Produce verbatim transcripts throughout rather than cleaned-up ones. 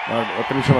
ఒక నిమిషం.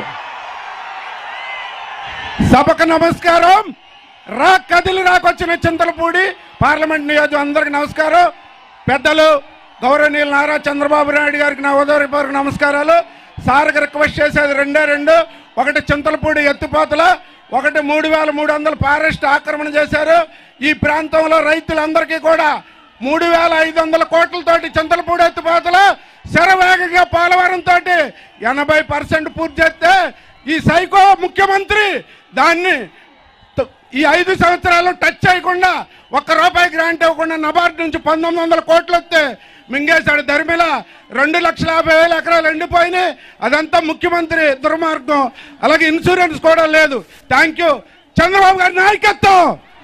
సభకు నమస్కారం. రా కదిలి రాకొచ్చిన చింతలపూడి పార్లమెంట్ నియోజకవర్గం అందరికి నమస్కారం. పెద్దలు గౌరవనీయులు నారా చంద్రబాబు నాయుడు గారికి నా ఉదయపూర్వక నమస్కారాలు. సార్కి రిక్వెస్ట్ చేసేది రెండే రెండు. ఒకటి చింతలపూడి ఎత్తిపోతల, ఒకటి మూడు వేల మూడు వందల ఫారెస్ట్ ఆక్రమణ చేశారు. ఈ ప్రాంతంలో రైతులందరికీ కూడా మూడు వేల ఐదు వందల కోట్లతోటి చింతలపూడి ఎత్తిపోతల శరవేగంగా పోలవరం తోటి ఎనభై పర్సెంట్ పూర్తి చేస్తే ఈ సైకో ముఖ్యమంత్రి దాన్ని ఈ ఐదు సంవత్సరాలు టచ్ చేయకుండా ఒక్క రూపాయి గ్రాంట్ ఇవ్వకుండా నబార్డు నుంచి పంతొమ్మిది వందల కోట్లు వస్తే మింగేశాడు. ధర్మిల రెండు లక్షల యాభై వేల ఎకరాలు ఎండిపోయినాయి. అదంతా ముఖ్యమంత్రి దుర్మార్గం. అలాగే ఇన్సూరెన్స్ కూడా లేదు. థ్యాంక్ యూ చంద్రబాబు గారి నాయకత్వం.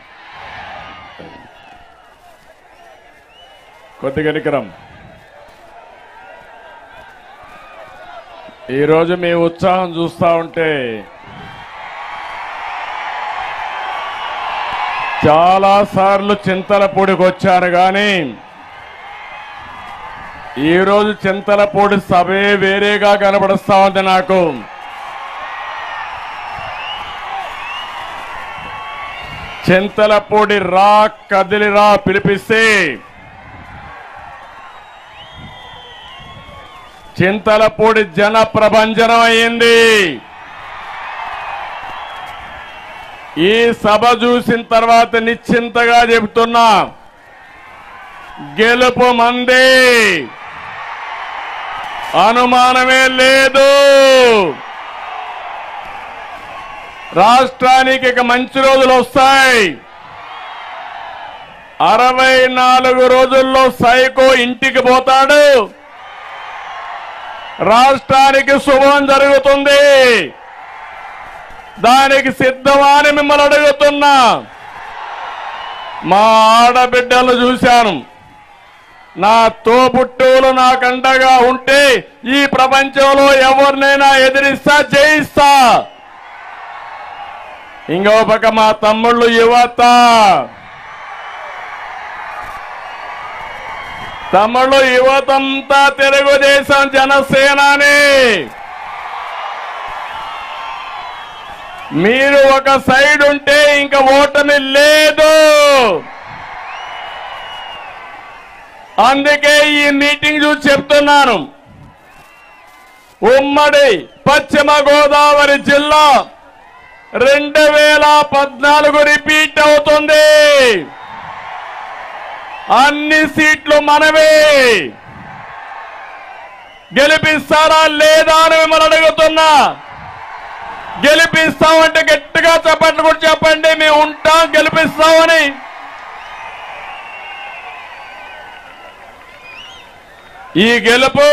కొద్దిగా నికరం. ఈరోజు మీ ఉత్సాహం చూస్తూ ఉంటే చాలా సార్లు చింతలపూడికి వచ్చాను, కానీ ఈరోజు చింతలపూడి సభే వేరేగా కనబడుస్తా ఉంది నాకు. చింతలపూడి రా కదిలిరా పిలిపిస్తే చింతలపూడి జన ప్రభంజనం అయింది. ఈ సభ చూసిన తర్వాత నిశ్చింతగా చెబుతున్నా, గెలుపు మందే, అనుమానమే లేదు. రాష్ట్రానికి ఇక మంచి రోజులు వస్తాయి. అరవై నాలుగు రోజుల్లో సైకో ఇంటికి పోతాడు. రాష్ట్రానికి శుభం జరుగుతుంది. దానికి సిద్ధమా అని మిమ్మల్ని అడుగుతున్నా. మా ఆడబిడ్డలు చూశాను. నా తోబుట్టువులు నాకండగా ఉంటే ఈ ప్రపంచంలో ఎవరినైనా ఎదిరిస్తా, జయిస్తా. ఇంకో పక్క మా తమ్ముళ్ళు యువత, తమ్ముళ్ళు యువతంతా తెలుగుదేశం జనసేనాని. మీరు ఒక సైడ్ ఉంటే ఇంకా ఓటమి లేదు. అందుకే ఈ మీటింగ్ చూసి చెప్తున్నాను, ఉమ్మడి పశ్చిమ గోదావరి జిల్లా రెండు వేల పద్నాలుగు రిపీట్ అవుతుంది. అన్ని సీట్లు మనవే. గెలిపిస్తారా లేదా అని మిమ్మల్ని అడుగుతున్నా. గెలిపిస్తామంటే గట్టిగా చెప్పండి, కూడా చెప్పండి. మేము ఉంటాం, గెలిపిస్తామని. ఈ గెలుపు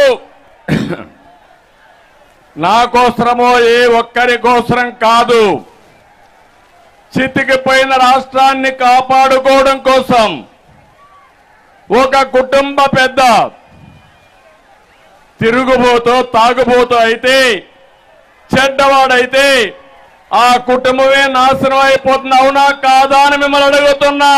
నా కోసమో ఏ ఒక్కరి కోసరం కాదు. చితికిపోయిన రాష్ట్రాన్ని కాపాడుకోవడం కోసం ఒక కుటుంబ పెద్ద తిరుగుబోతో తాగుబోతో అయితే, చెడ్డవాడైతే ఆ కుటుంబమే నాశనం అయిపోతుంది. అవునా కాదా అని మిమ్మల్ని అడుగుతున్నా.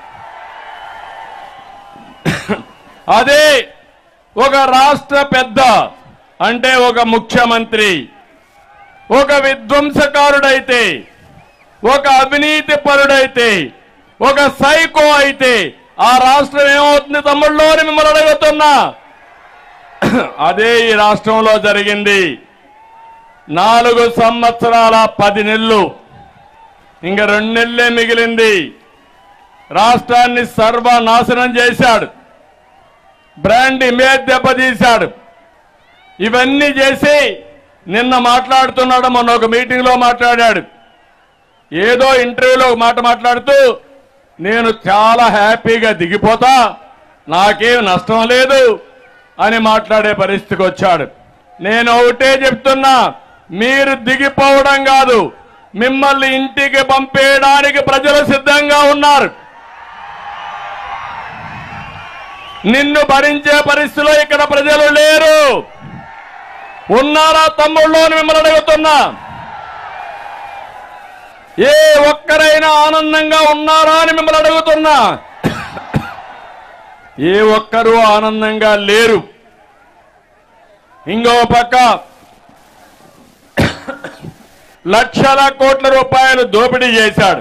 అదే ఒక రాష్ట్ర పెద్ద అంటే ఒక ముఖ్యమంత్రి ఒక విధ్వంసకారుడైతే, ఒక అవినీతి పరుడైతే, ఒక సైకో అయితే ఆ రాష్ట్రం ఏమవుతుంది తమ్ముళ్ళు అని మిమ్మల్ని అడుగుతున్నా. అదే ఈ రాష్ట్రంలో జరిగింది. నాలుగు సంవత్సరాల పది నెలలు, ఇంకా రెండు నెలలే మిగిలింది. రాష్ట్రాన్ని సర్వనాశనం చేశాడు. బ్రాండ్ ఇమేజ్ దెబ్బతీశాడు. ఇవన్నీ చేసి నిన్న మాట్లాడుతున్నాడు, మొన్న ఒక మీటింగ్ లో మాట్లాడాడు. ఏదో ఇంటర్వ్యూలో ఒక మాట మాట్లాడుతూ నేను చాలా హ్యాపీగా దిగిపోతా, నాకేం నష్టం లేదు అని మాట్లాడే పరిస్థితికి వచ్చాడు. నేను ఒకటే చెప్తున్నా, మీరు దిగిపోవడం కాదు, మిమ్మల్ని ఇంటికి పంపేయడానికి ప్రజలు సిద్ధంగా ఉన్నారు. నిన్ను భరించే పరిస్థితిలో ఇక్కడ ప్రజలు లేరు. ఉన్నారా తమ్ముళ్ళు అని మిమ్మల్ని అడుగుతున్నా. ఏ ఒక్కరైనా ఆనందంగా ఉన్నారా అని మిమ్మల్ని అడుగుతున్నా. ఏ ఒక్కరూ ఆనందంగా లేరు. ఇంకో పక్క లక్షల కోట్ల రూపాయలు దోపిడీ చేశాడు.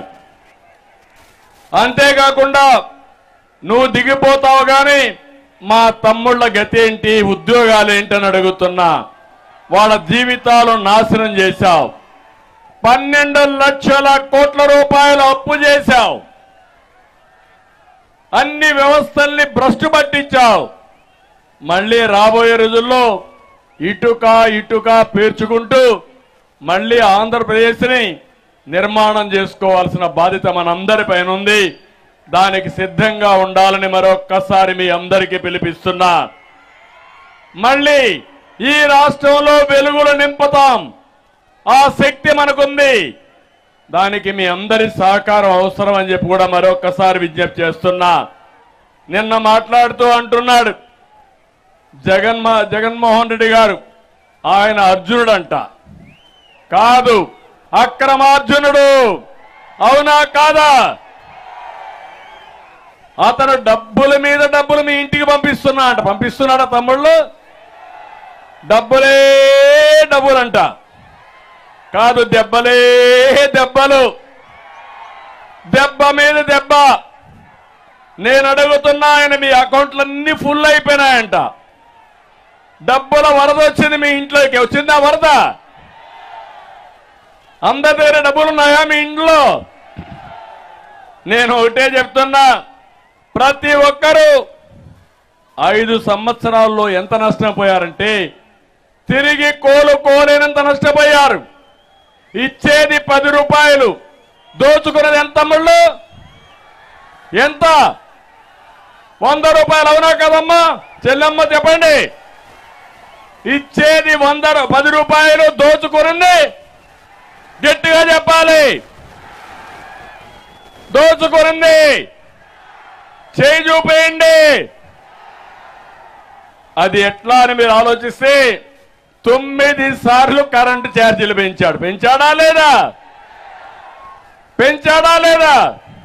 అంతేకాకుండా నువ్వు దిగిపోతావు గాని మా తమ్ముళ్ళ గతి ఏంటి, ఉద్యోగాలు ఏంటని అడుగుతున్నా. వాళ్ళ జీవితాలు నాశనం చేశావు. పన్నెండు లక్షల కోట్ల రూపాయలు అప్పు చేశావు. అన్ని వ్యవస్థల్ని భ్రష్టు పట్టించావు. మళ్ళీ రాబోయే రోజుల్లో ఇటుక ఇటుక పేర్చుకుంటూ మళ్ళీ ఆంధ్రప్రదేశ్ని నిర్మాణం చేసుకోవాల్సిన బాధ్యత మనందరిపైన ఉంది. దానికి సిద్ధంగా ఉండాలని మరొక్కసారి మీ అందరికీ పిలిపిస్తున్నా. మళ్ళీ ఈ రాష్ట్రంలో వెలుగులు నింపుతాం. ఆ శక్తి మనకుంది. దానికి మీ అందరి సహకారం అవసరం అని చెప్పి కూడా మరొక్కసారి విజ్ఞప్తి చేస్తున్నా. నిన్న మాట్లాడుతూ అంటున్నాడు జగన్మో జగన్మోహన్ రెడ్డి గారు ఆయన అర్జునుడంట. కాదు, అక్రమార్జునుడు. అవునా కాదా? అతను డబ్బుల మీద డబ్బులు మీ ఇంటికి పంపిస్తున్నా అంట. పంపిస్తున్నాడా తమ్ముళ్ళు? డబ్బులే డబ్బులంట. కాదు, దెబ్బలే దెబ్బలు. దెబ్బ మీద దెబ్బ. నేను అడుగుతున్నా, ఆయన మీ అకౌంట్లన్నీ ఫుల్ అయిపోయినాయంట. డబ్బుల వరద వచ్చింది మీ ఇంట్లోకి. వచ్చిందా వరద? అందరి దగ్గర డబ్బులు ఉన్నాయా మీ ఇంట్లో? నేను ఒకటే చెప్తున్నా, ప్రతి ఒక్కరూ ఐదు సంవత్సరాల్లో ఎంత నష్టపోయారంటే తిరిగి కోలుకోలేనంత నష్టపోయారు. ఇచ్చేది పది రూపాయలు, దోచుకునేది ఎంత తమ్ముళ్ళు? ఎంత? వంద రూపాయలు. అవునా కదమ్మా చెల్లెమ్మ చెప్పండి. ఇచ్చేది వంద పది రూపాయలు, దోచుకునింది గట్టిగా చెప్పాలి. దోచుకునింది చేయి చూపేయండి. అది ఎట్లా అని మీరు ఆలోచిస్తే తొమ్మిది సార్లు కరెంటు ఛార్జీలు పెంచాడు. పెంచాడా లేదా? పెంచాడా లేదా?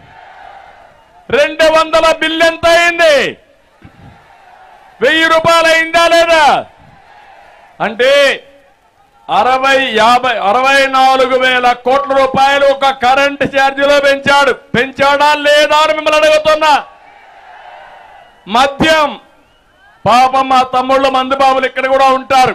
రెండు వందల బిల్లు ఎంత అయింది? వెయ్యి రూపాయలు అయిందా లేదా? అంటే అరవై యాభై అరవై నాలుగు వేల కోట్ల రూపాయలు ఒక కరెంటు ఛార్జీలో పెంచాడు. పెంచాడా లేదా అని మిమ్మల్ని అడుగుతున్నా. మద్యం పాపం మా తమ్ముళ్ళు మందుబాబులు ఇక్కడ కూడా ఉంటారు.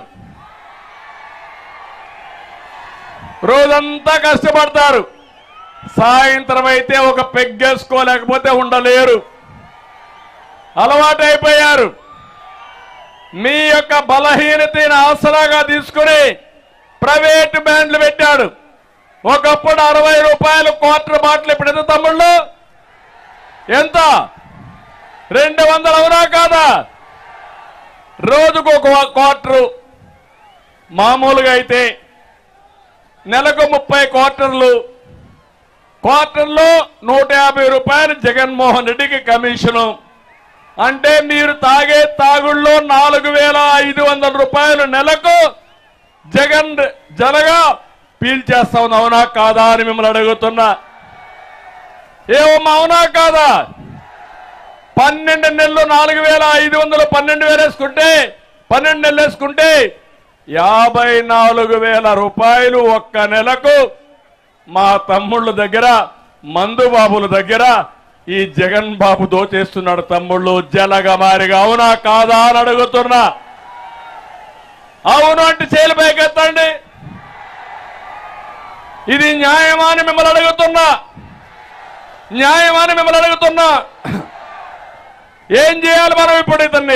రోజంతా కష్టపడతారు. సాయంత్రం అయితే ఒక పెగ్గేసుకోలేకపోతే ఉండలేరు. అలవాటైపోయారు. మీ యొక్క బలహీనతను ఆసరాగా తీసుకుని ప్రైవేట్ బ్యాండ్లు పెట్టాడు. ఒకప్పుడు అరవై రూపాయలు క్వార్టర్ బాటిల్, ఇప్పుడు ఎంత తమ్ముళ్ళు? ఎంత? రెండు వందలు. అవునా కాదా? రోజుకు ఒక క్వార్టరు. మామూలుగా అయితే నెలకు ముప్పై క్వార్టర్లు. క్వార్టర్లో నూట యాభై రూపాయలు జగన్మోహన్ రెడ్డికి కమిషను. అంటే మీరు తాగే తాగుళ్ళలో నాలుగు వేల ఐదు వందల రూపాయలు నెలకు జగన్ జనగా పీల్చేస్తా ఉంది. అవునా కాదా అని మిమ్మల్ని అడుగుతున్నా. ఏమమ్మా అవునా కాదా? పన్నెండు నెలలు నాలుగు వేల ఐదు వందలు పన్నెండు వేలు వేసుకుంటే పన్నెండు నెలలు వేసుకుంటే యాభై నాలుగు వేల రూపాయలు ఒక్క నెలకు మా తమ్ముళ్ళ దగ్గర, మందుబాబుల దగ్గర ఈ జగన్ బాబు దోచేస్తున్నాడు. తమ్ముళ్ళు జలగమారిగా. అవునా కాదా అని అడుగుతున్నా. అవును అంటే చేలు పైకెత్తండి. ఇది న్యాయమాని మిమ్మల్ని అడుగుతున్నా. న్యాయమాని మిమ్మల్ని అడుగుతున్నా. ఏం చేయాలి మనం ఇప్పుడు? ఇతన్ని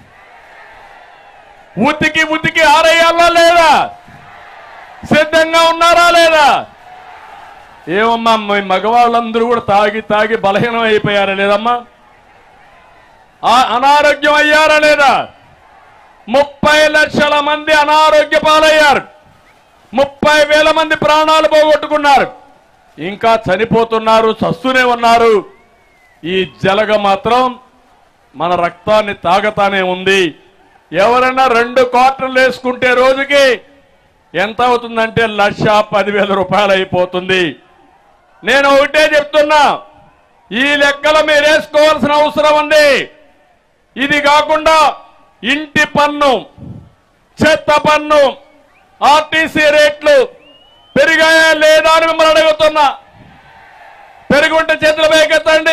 ఉతికి ఉతికి ఆరేయాలా లేదా? సిద్ధంగా ఉన్నారా లేదా? ఏమమ్మా మీ మగవాళ్ళందరూ కూడా తాగి తాగి బలహీనం అయిపోయారా లేదమ్మా? అనారోగ్యం అయ్యారా లేదా? ముప్పై లక్షల మంది అనారోగ్య పాలయ్యారు. ముప్పై వేల మంది ప్రాణాలు పోగొట్టుకున్నారు. ఇంకా చనిపోతున్నారు, చస్తూనే ఉన్నారు. ఈ జలగ మాత్రం మన రక్తాన్ని తాగతానే ఉంది. ఎవరైనా రెండు క్వార్టర్లు వేసుకుంటే రోజుకి ఎంత అవుతుందంటే లక్ష పదివేల రూపాయలు అయిపోతుంది. నేను ఒకటే చెప్తున్నా, ఈ లెక్కలు మీరు వేసుకోవాల్సిన అవసరం ఉంది. ఇది కాకుండా ఇంటి పన్ను, చెత్త పన్ను, ఆర్టీసీ రేట్లు పెరిగాయా లేదా అని మిమ్మల్ని అడుగుతున్నా. పెరుగుంటే చేతులు పైకెత్తండి.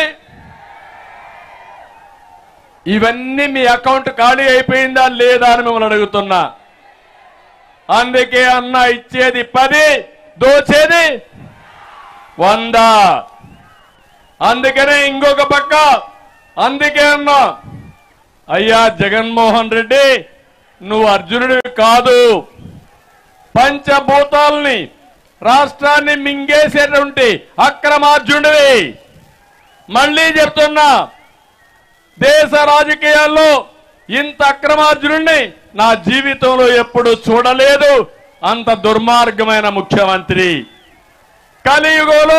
ఇవన్నీ మీ అకౌంట్ ఖాళీ అయిపోయిందా లేదా అని మిమ్మల్ని అడుగుతున్నా. అందుకే అన్న ఇచ్చేది పది, దోచేది వంద. అందుకనే ఇంకొక పక్క అందుకే అన్నా, అయ్యా జగన్మోహన్ రెడ్డి, నువ్వు అర్జునుడివి కాదు, పంచభూతాల్ని రాష్ట్రాన్ని మింగేసేటువంటి అక్రమార్జునుడివి. మళ్ళీ చెప్తున్నా, దేశ రాజకీయాల్లో ఇంత అక్రమార్జునుడిని నా జీవితంలో ఎప్పుడు చూడలేదు. అంత దుర్మార్గమైన ముఖ్యమంత్రి. కలియుగంలో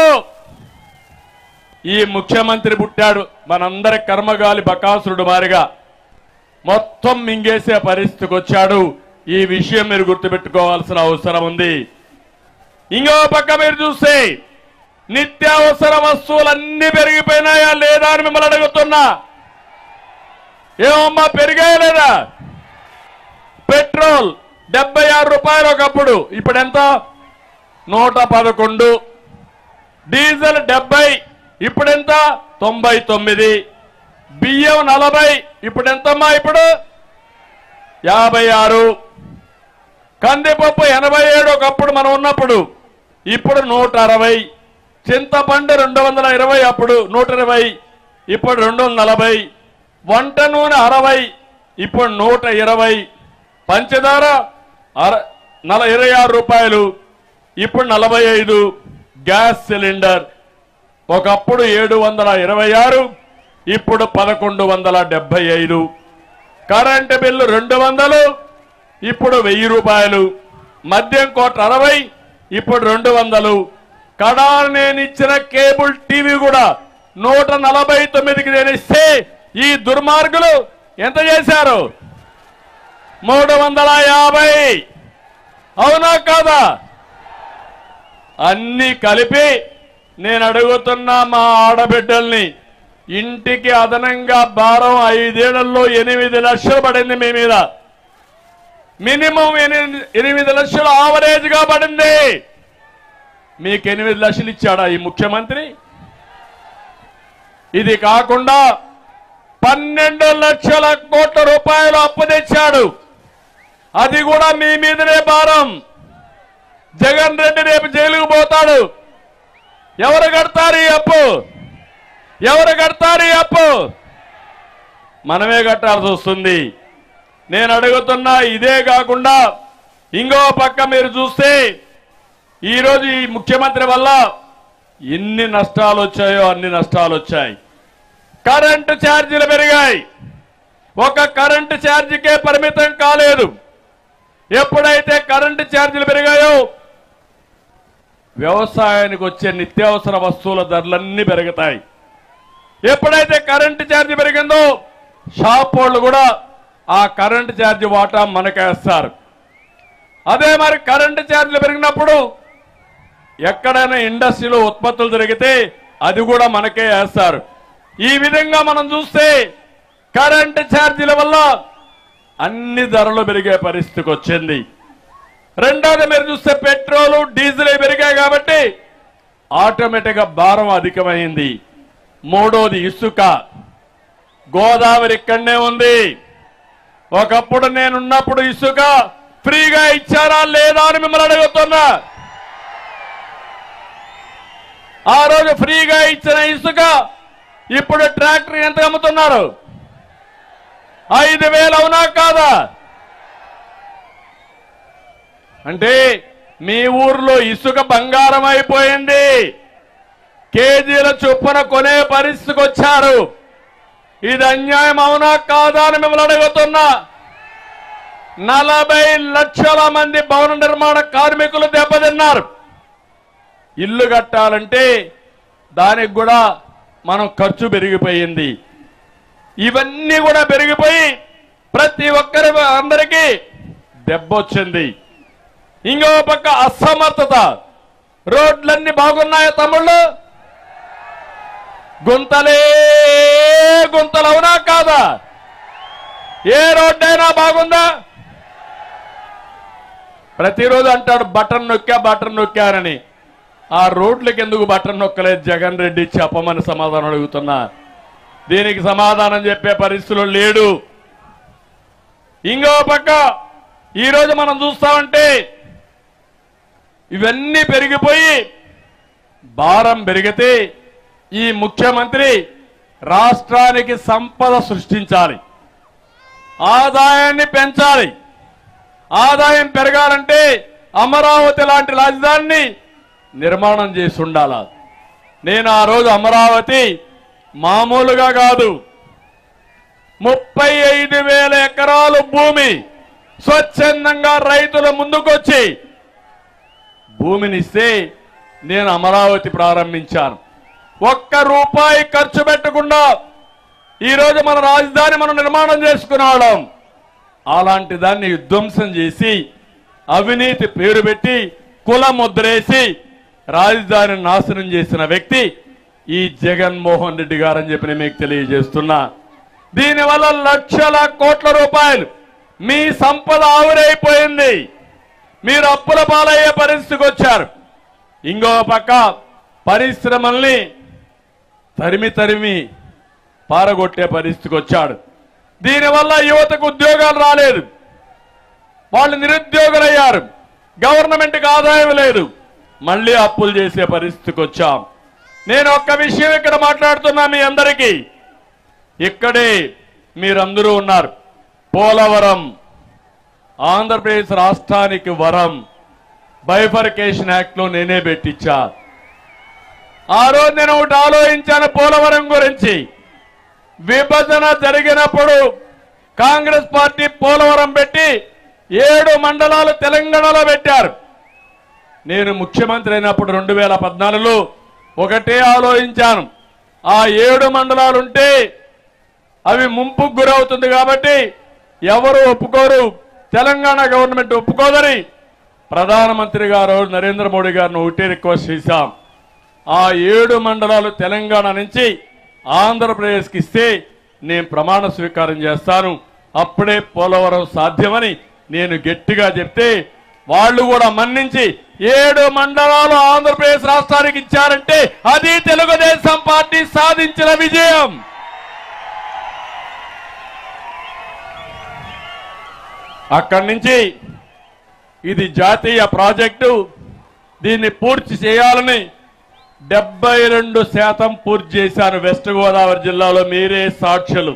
ఈ ముఖ్యమంత్రి పుట్టాడు. మనందరి కర్మగాలి బకాసురుడు మారిగా మొత్తం మింగేసే పరిస్థితికి వచ్చాడు. ఈ విషయం మీరు గుర్తుపెట్టుకోవాల్సిన అవసరం ఉంది. ఇంకో పక్క మీరు చూస్తే నిత్యావసర వస్తువులన్నీ పెరిగిపోయినాయా లేదా అని మిమ్మల్ని అడుగుతున్నా. ఏమమ్మా పెరిగాయా లేదా? పెట్రోల్ డెబ్బై ఆరు రూపాయలు ఒకప్పుడు, ఇప్పుడు ఎంత? నూట పదకొండు. డీజిల్ డెబ్బై, ఇప్పుడెంత? తొంభై తొమ్మిది. బియ్యం నలభై, ఇప్పుడు ఎంతమ్మా? ఇప్పుడు యాభై ఆరు. కందిపప్పు ఎనభై ఏడు ఒకప్పుడు మనం ఉన్నప్పుడు, ఇప్పుడు నూట అరవై. చింతపండు రెండు వందల ఇరవై, అప్పుడు నూట ఇరవై, ఇప్పుడు రెండు వందల నలభై. వంట నూనె అరవై, ఇప్పుడు నూట ఇరవై. పంచదార అర నల ఇరవై ఆరు రూపాయలు, ఇప్పుడు నలభై ఐదు. గ్యాస్ సిలిండర్ ఒకప్పుడు ఏడు వందల ఇరవై ఆరు, ఇప్పుడు పదకొండు వందల డెబ్బై ఐదు. కరెంటు బిల్లు రెండు వందలు, ఇప్పుడు వెయ్యి రూపాయలు. మద్యం కోట అరవై, ఇప్పుడు రెండు వందలు. కడా నేను ఇచ్చిన కేబుల్ టీవీ కూడా నూట నలభై తొమ్మిదికి నేను ఇస్తే ఈ దుర్మార్గులు ఎంత చేశారు? మూడు వందల యాభై. అవునా కాదా? అన్ని కలిపి నేను అడుగుతున్నా మా ఆడబిడ్డల్ని, ఇంటికి అదనంగా భారం ఐదేళ్లలో ఎనిమిది లక్షలు పడింది మీ మీద. మినిమం ఎనిమిది లక్షలు ఆవరేజ్ గా పడింది. మీకు ఎనిమిది లక్షలు ఇచ్చాడా ఈ ముఖ్యమంత్రి? ఇది కాకుండా పన్నెండు లక్షల కోట్ల రూపాయలు అప్పు తెచ్చాడు. అది కూడా మీ మీదనే భారం. జగన్ రెడ్డి రేపు జైలుకు పోతాడు. ఎవరు కడతారు ఈ అప్పు? ఎవరు కడతారు ఈ అప్పు? మనమే కట్టాల్సి వస్తుంది. నేను అడుగుతున్నా. ఇదే కాకుండా ఇంకో పక్క మీరు చూస్తే ఈరోజు ఈ ముఖ్యమంత్రి వల్ల ఎన్ని నష్టాలు వచ్చాయో అన్ని నష్టాలు వచ్చాయి. కరెంటు ఛార్జీలు పెరిగాయి. ఒక కరెంటు ఛార్జీకే పరిమితం కాలేదు. ఎప్పుడైతే కరెంటు ఛార్జీలు పెరిగాయో వ్యవసాయానికి వచ్చే నిత్యావసర వస్తువుల ధరలన్నీ పెరుగుతాయి. ఎప్పుడైతే కరెంటు ఛార్జీ పెరిగిందో షాప్ వాళ్ళు కూడా ఆ కరెంటు ఛార్జీ వాటా మనకేస్తారు. అదే మరి కరెంటు ఛార్జీలు పెరిగినప్పుడు ఎక్కడైనా ఇండస్ట్రీలో ఉత్పత్తులు జరిగితే అది కూడా మనకే వేస్తారు. ఈ విధంగా మనం చూస్తే కరెంటు ఛార్జీల వల్ల అన్ని ధరలు పెరిగే పరిస్థితికి వచ్చింది. రెండోది మీరు చూస్తే పెట్రోల్ డీజిల్ పెరిగాయి కాబట్టి ఆటోమేటిక్గా భారం అధికమైంది. మూడోది ఇసుక. గోదావరి ఇక్కడనే ఉంది. ఒకప్పుడు నేనున్నప్పుడు ఇసుక ఫ్రీగా ఇచ్చారా లేదా అని మిమ్మల్ని అడుగుతున్నా. ఆ రోజు ఫ్రీగా ఇచ్చిన ఇసుక ఇప్పుడు ట్రాక్టర్ ఎంత అమ్ముతున్నారు? ఐదు వేలు. అవునా కాదా? అంటే మీ ఊర్లో ఇసుక బంగారం అయిపోయింది. కేజీల చొప్పున కొనే పరిస్థితికి వచ్చారు. ఇది అన్యాయం అవునా కాదా అని మిమ్మల్ని అడుగుతున్నా. నలభై లక్షల మంది భవన నిర్మాణ కార్మికులు దెబ్బతిన్నారు. ఇల్లు కట్టాలంటే దానికి కూడా మనం ఖర్చు పెరిగిపోయింది. ఇవన్నీ కూడా పెరిగిపోయి ప్రతి ఒక్కరి అందరికీ దెబ్బ వచ్చింది. ఇంకో పక్క అసమర్థత. రోడ్లన్నీ బాగున్నాయా తమ్ముళ్ళు? గుంతలే గుంతలు. అవునా కాదా? ఏ రోడ్డైనా బాగుందా? ప్రతిరోజు అంటాడు బటన్ నొక్కా బటన్ నొక్కారని. ఆ రోడ్లకు ఎందుకు బటన్ నొక్కలేదు జగన్ రెడ్డి చెప్పమని సమాధానం అడుగుతున్నా. దీనికి సమాధానం చెప్పే పరిస్థితులు లేడు. ఇంకో పక్క ఈరోజు మనం చూస్తామంటే ఇవన్నీ పెరిగిపోయి భారం పెరిగితే ఈ ముఖ్యమంత్రి రాష్ట్రానికి సంపద సృష్టించాలి, ఆదాయాన్ని పెంచాలి. ఆదాయం పెరగాలంటే అమరావతి లాంటి రాజధానిని నిర్మాణం చేసి ఉండాలి. నేను ఆ రోజు అమరావతి మామూలుగా కాదు, ముప్పై ఐదు వేల ఎకరాలు భూమి స్వచ్ఛందంగా రైతుల ముందుకొచ్చి భూమినిస్తే నేను అమరావతి ప్రారంభించాను. ఒక్క రూపాయి ఖర్చు పెట్టకుండా ఈరోజు మన రాజధాని మనం నిర్మాణం చేసుకున్నాం. అలాంటి దాన్ని విధ్వంసం చేసి అవినీతి పేరు పెట్టి కుల ముద్రేసి రాజధాని నాశనం చేసిన వ్యక్తి ఈ జగన్మోహన్ రెడ్డి గారని చెప్పి నేను మీకు తెలియజేస్తున్నా. దీనివల్ల లక్షల కోట్ల రూపాయలు మీ సంపద ఆవిరైపోయింది. మీరు అప్పుల పాలయ్యే పరిస్థితికి వచ్చారు. ఇంకో పక్క పరిశ్రమల్ని తరిమి తరిమి పారగొట్టే పరిస్థితికి వచ్చాడు. దీనివల్ల యువతకు ఉద్యోగాలు రాలేదు, వాళ్ళు నిరుద్యోగులయ్యారు, గవర్నమెంట్కి ఆదాయం లేదు, మళ్ళీ అప్పులు చేసే పరిస్థితికి వచ్చాం. నేను ఒక్క విషయం ఇక్కడ మాట్లాడుతున్నా మీ అందరికీ. ఇక్కడే మీరందరూ ఉన్నారు. పోలవరం ఆంధ్రప్రదేశ్ రాష్ట్రానికి వరం బైఫర్కేషన్ యాక్ట్ లో నేనే పెట్టించా. ఆ రోజు నేను ఒకటి ఆలోచించాను పోలవరం గురించి. విభజన జరిగినప్పుడు కాంగ్రెస్ పార్టీ పోలవరం పెట్టి ఏడు మండలాలు తెలంగాణలో పెట్టారు. నేను ముఖ్యమంత్రి అయినప్పుడు రెండు వేల పద్నాలుగులో ఒకటే ఆలోచించాను, ఆ ఏడు మండలాలుంటే అవి ముంపుకు గురవుతుంది కాబట్టి ఎవరు ఒప్పుకోరు, తెలంగాణ గవర్నమెంట్ ఒప్పుకోదని ప్రధానమంత్రి గారు నరేంద్ర మోడీ గారిని ఒకటే రిక్వెస్ట్ చేశాం. ఆ ఏడు మండలాలు తెలంగాణ నుంచి ఆంధ్రప్రదేశ్కి ఇస్తే నేను ప్రమాణ స్వీకారం చేస్తాను, అప్పుడే పోలవరం సాధ్యమని నేను గట్టిగా చెప్తే వాళ్ళు కూడా మన్నించి ఏడు మండలాలు ఆంధ్రప్రదేశ్ రాష్ట్రానికి ఇచ్చారంటే అది తెలుగుదేశం పార్టీ సాధించిన విజయం. అక్కడి నుంచి ఇది జాతీయ ప్రాజెక్టు, దీన్ని పూర్తి చేయాలని డెబ్బై రెండు శాతం పూర్తి చేశాను. వెస్ట్ గోదావరి జిల్లాలో మీరే సాక్షులు.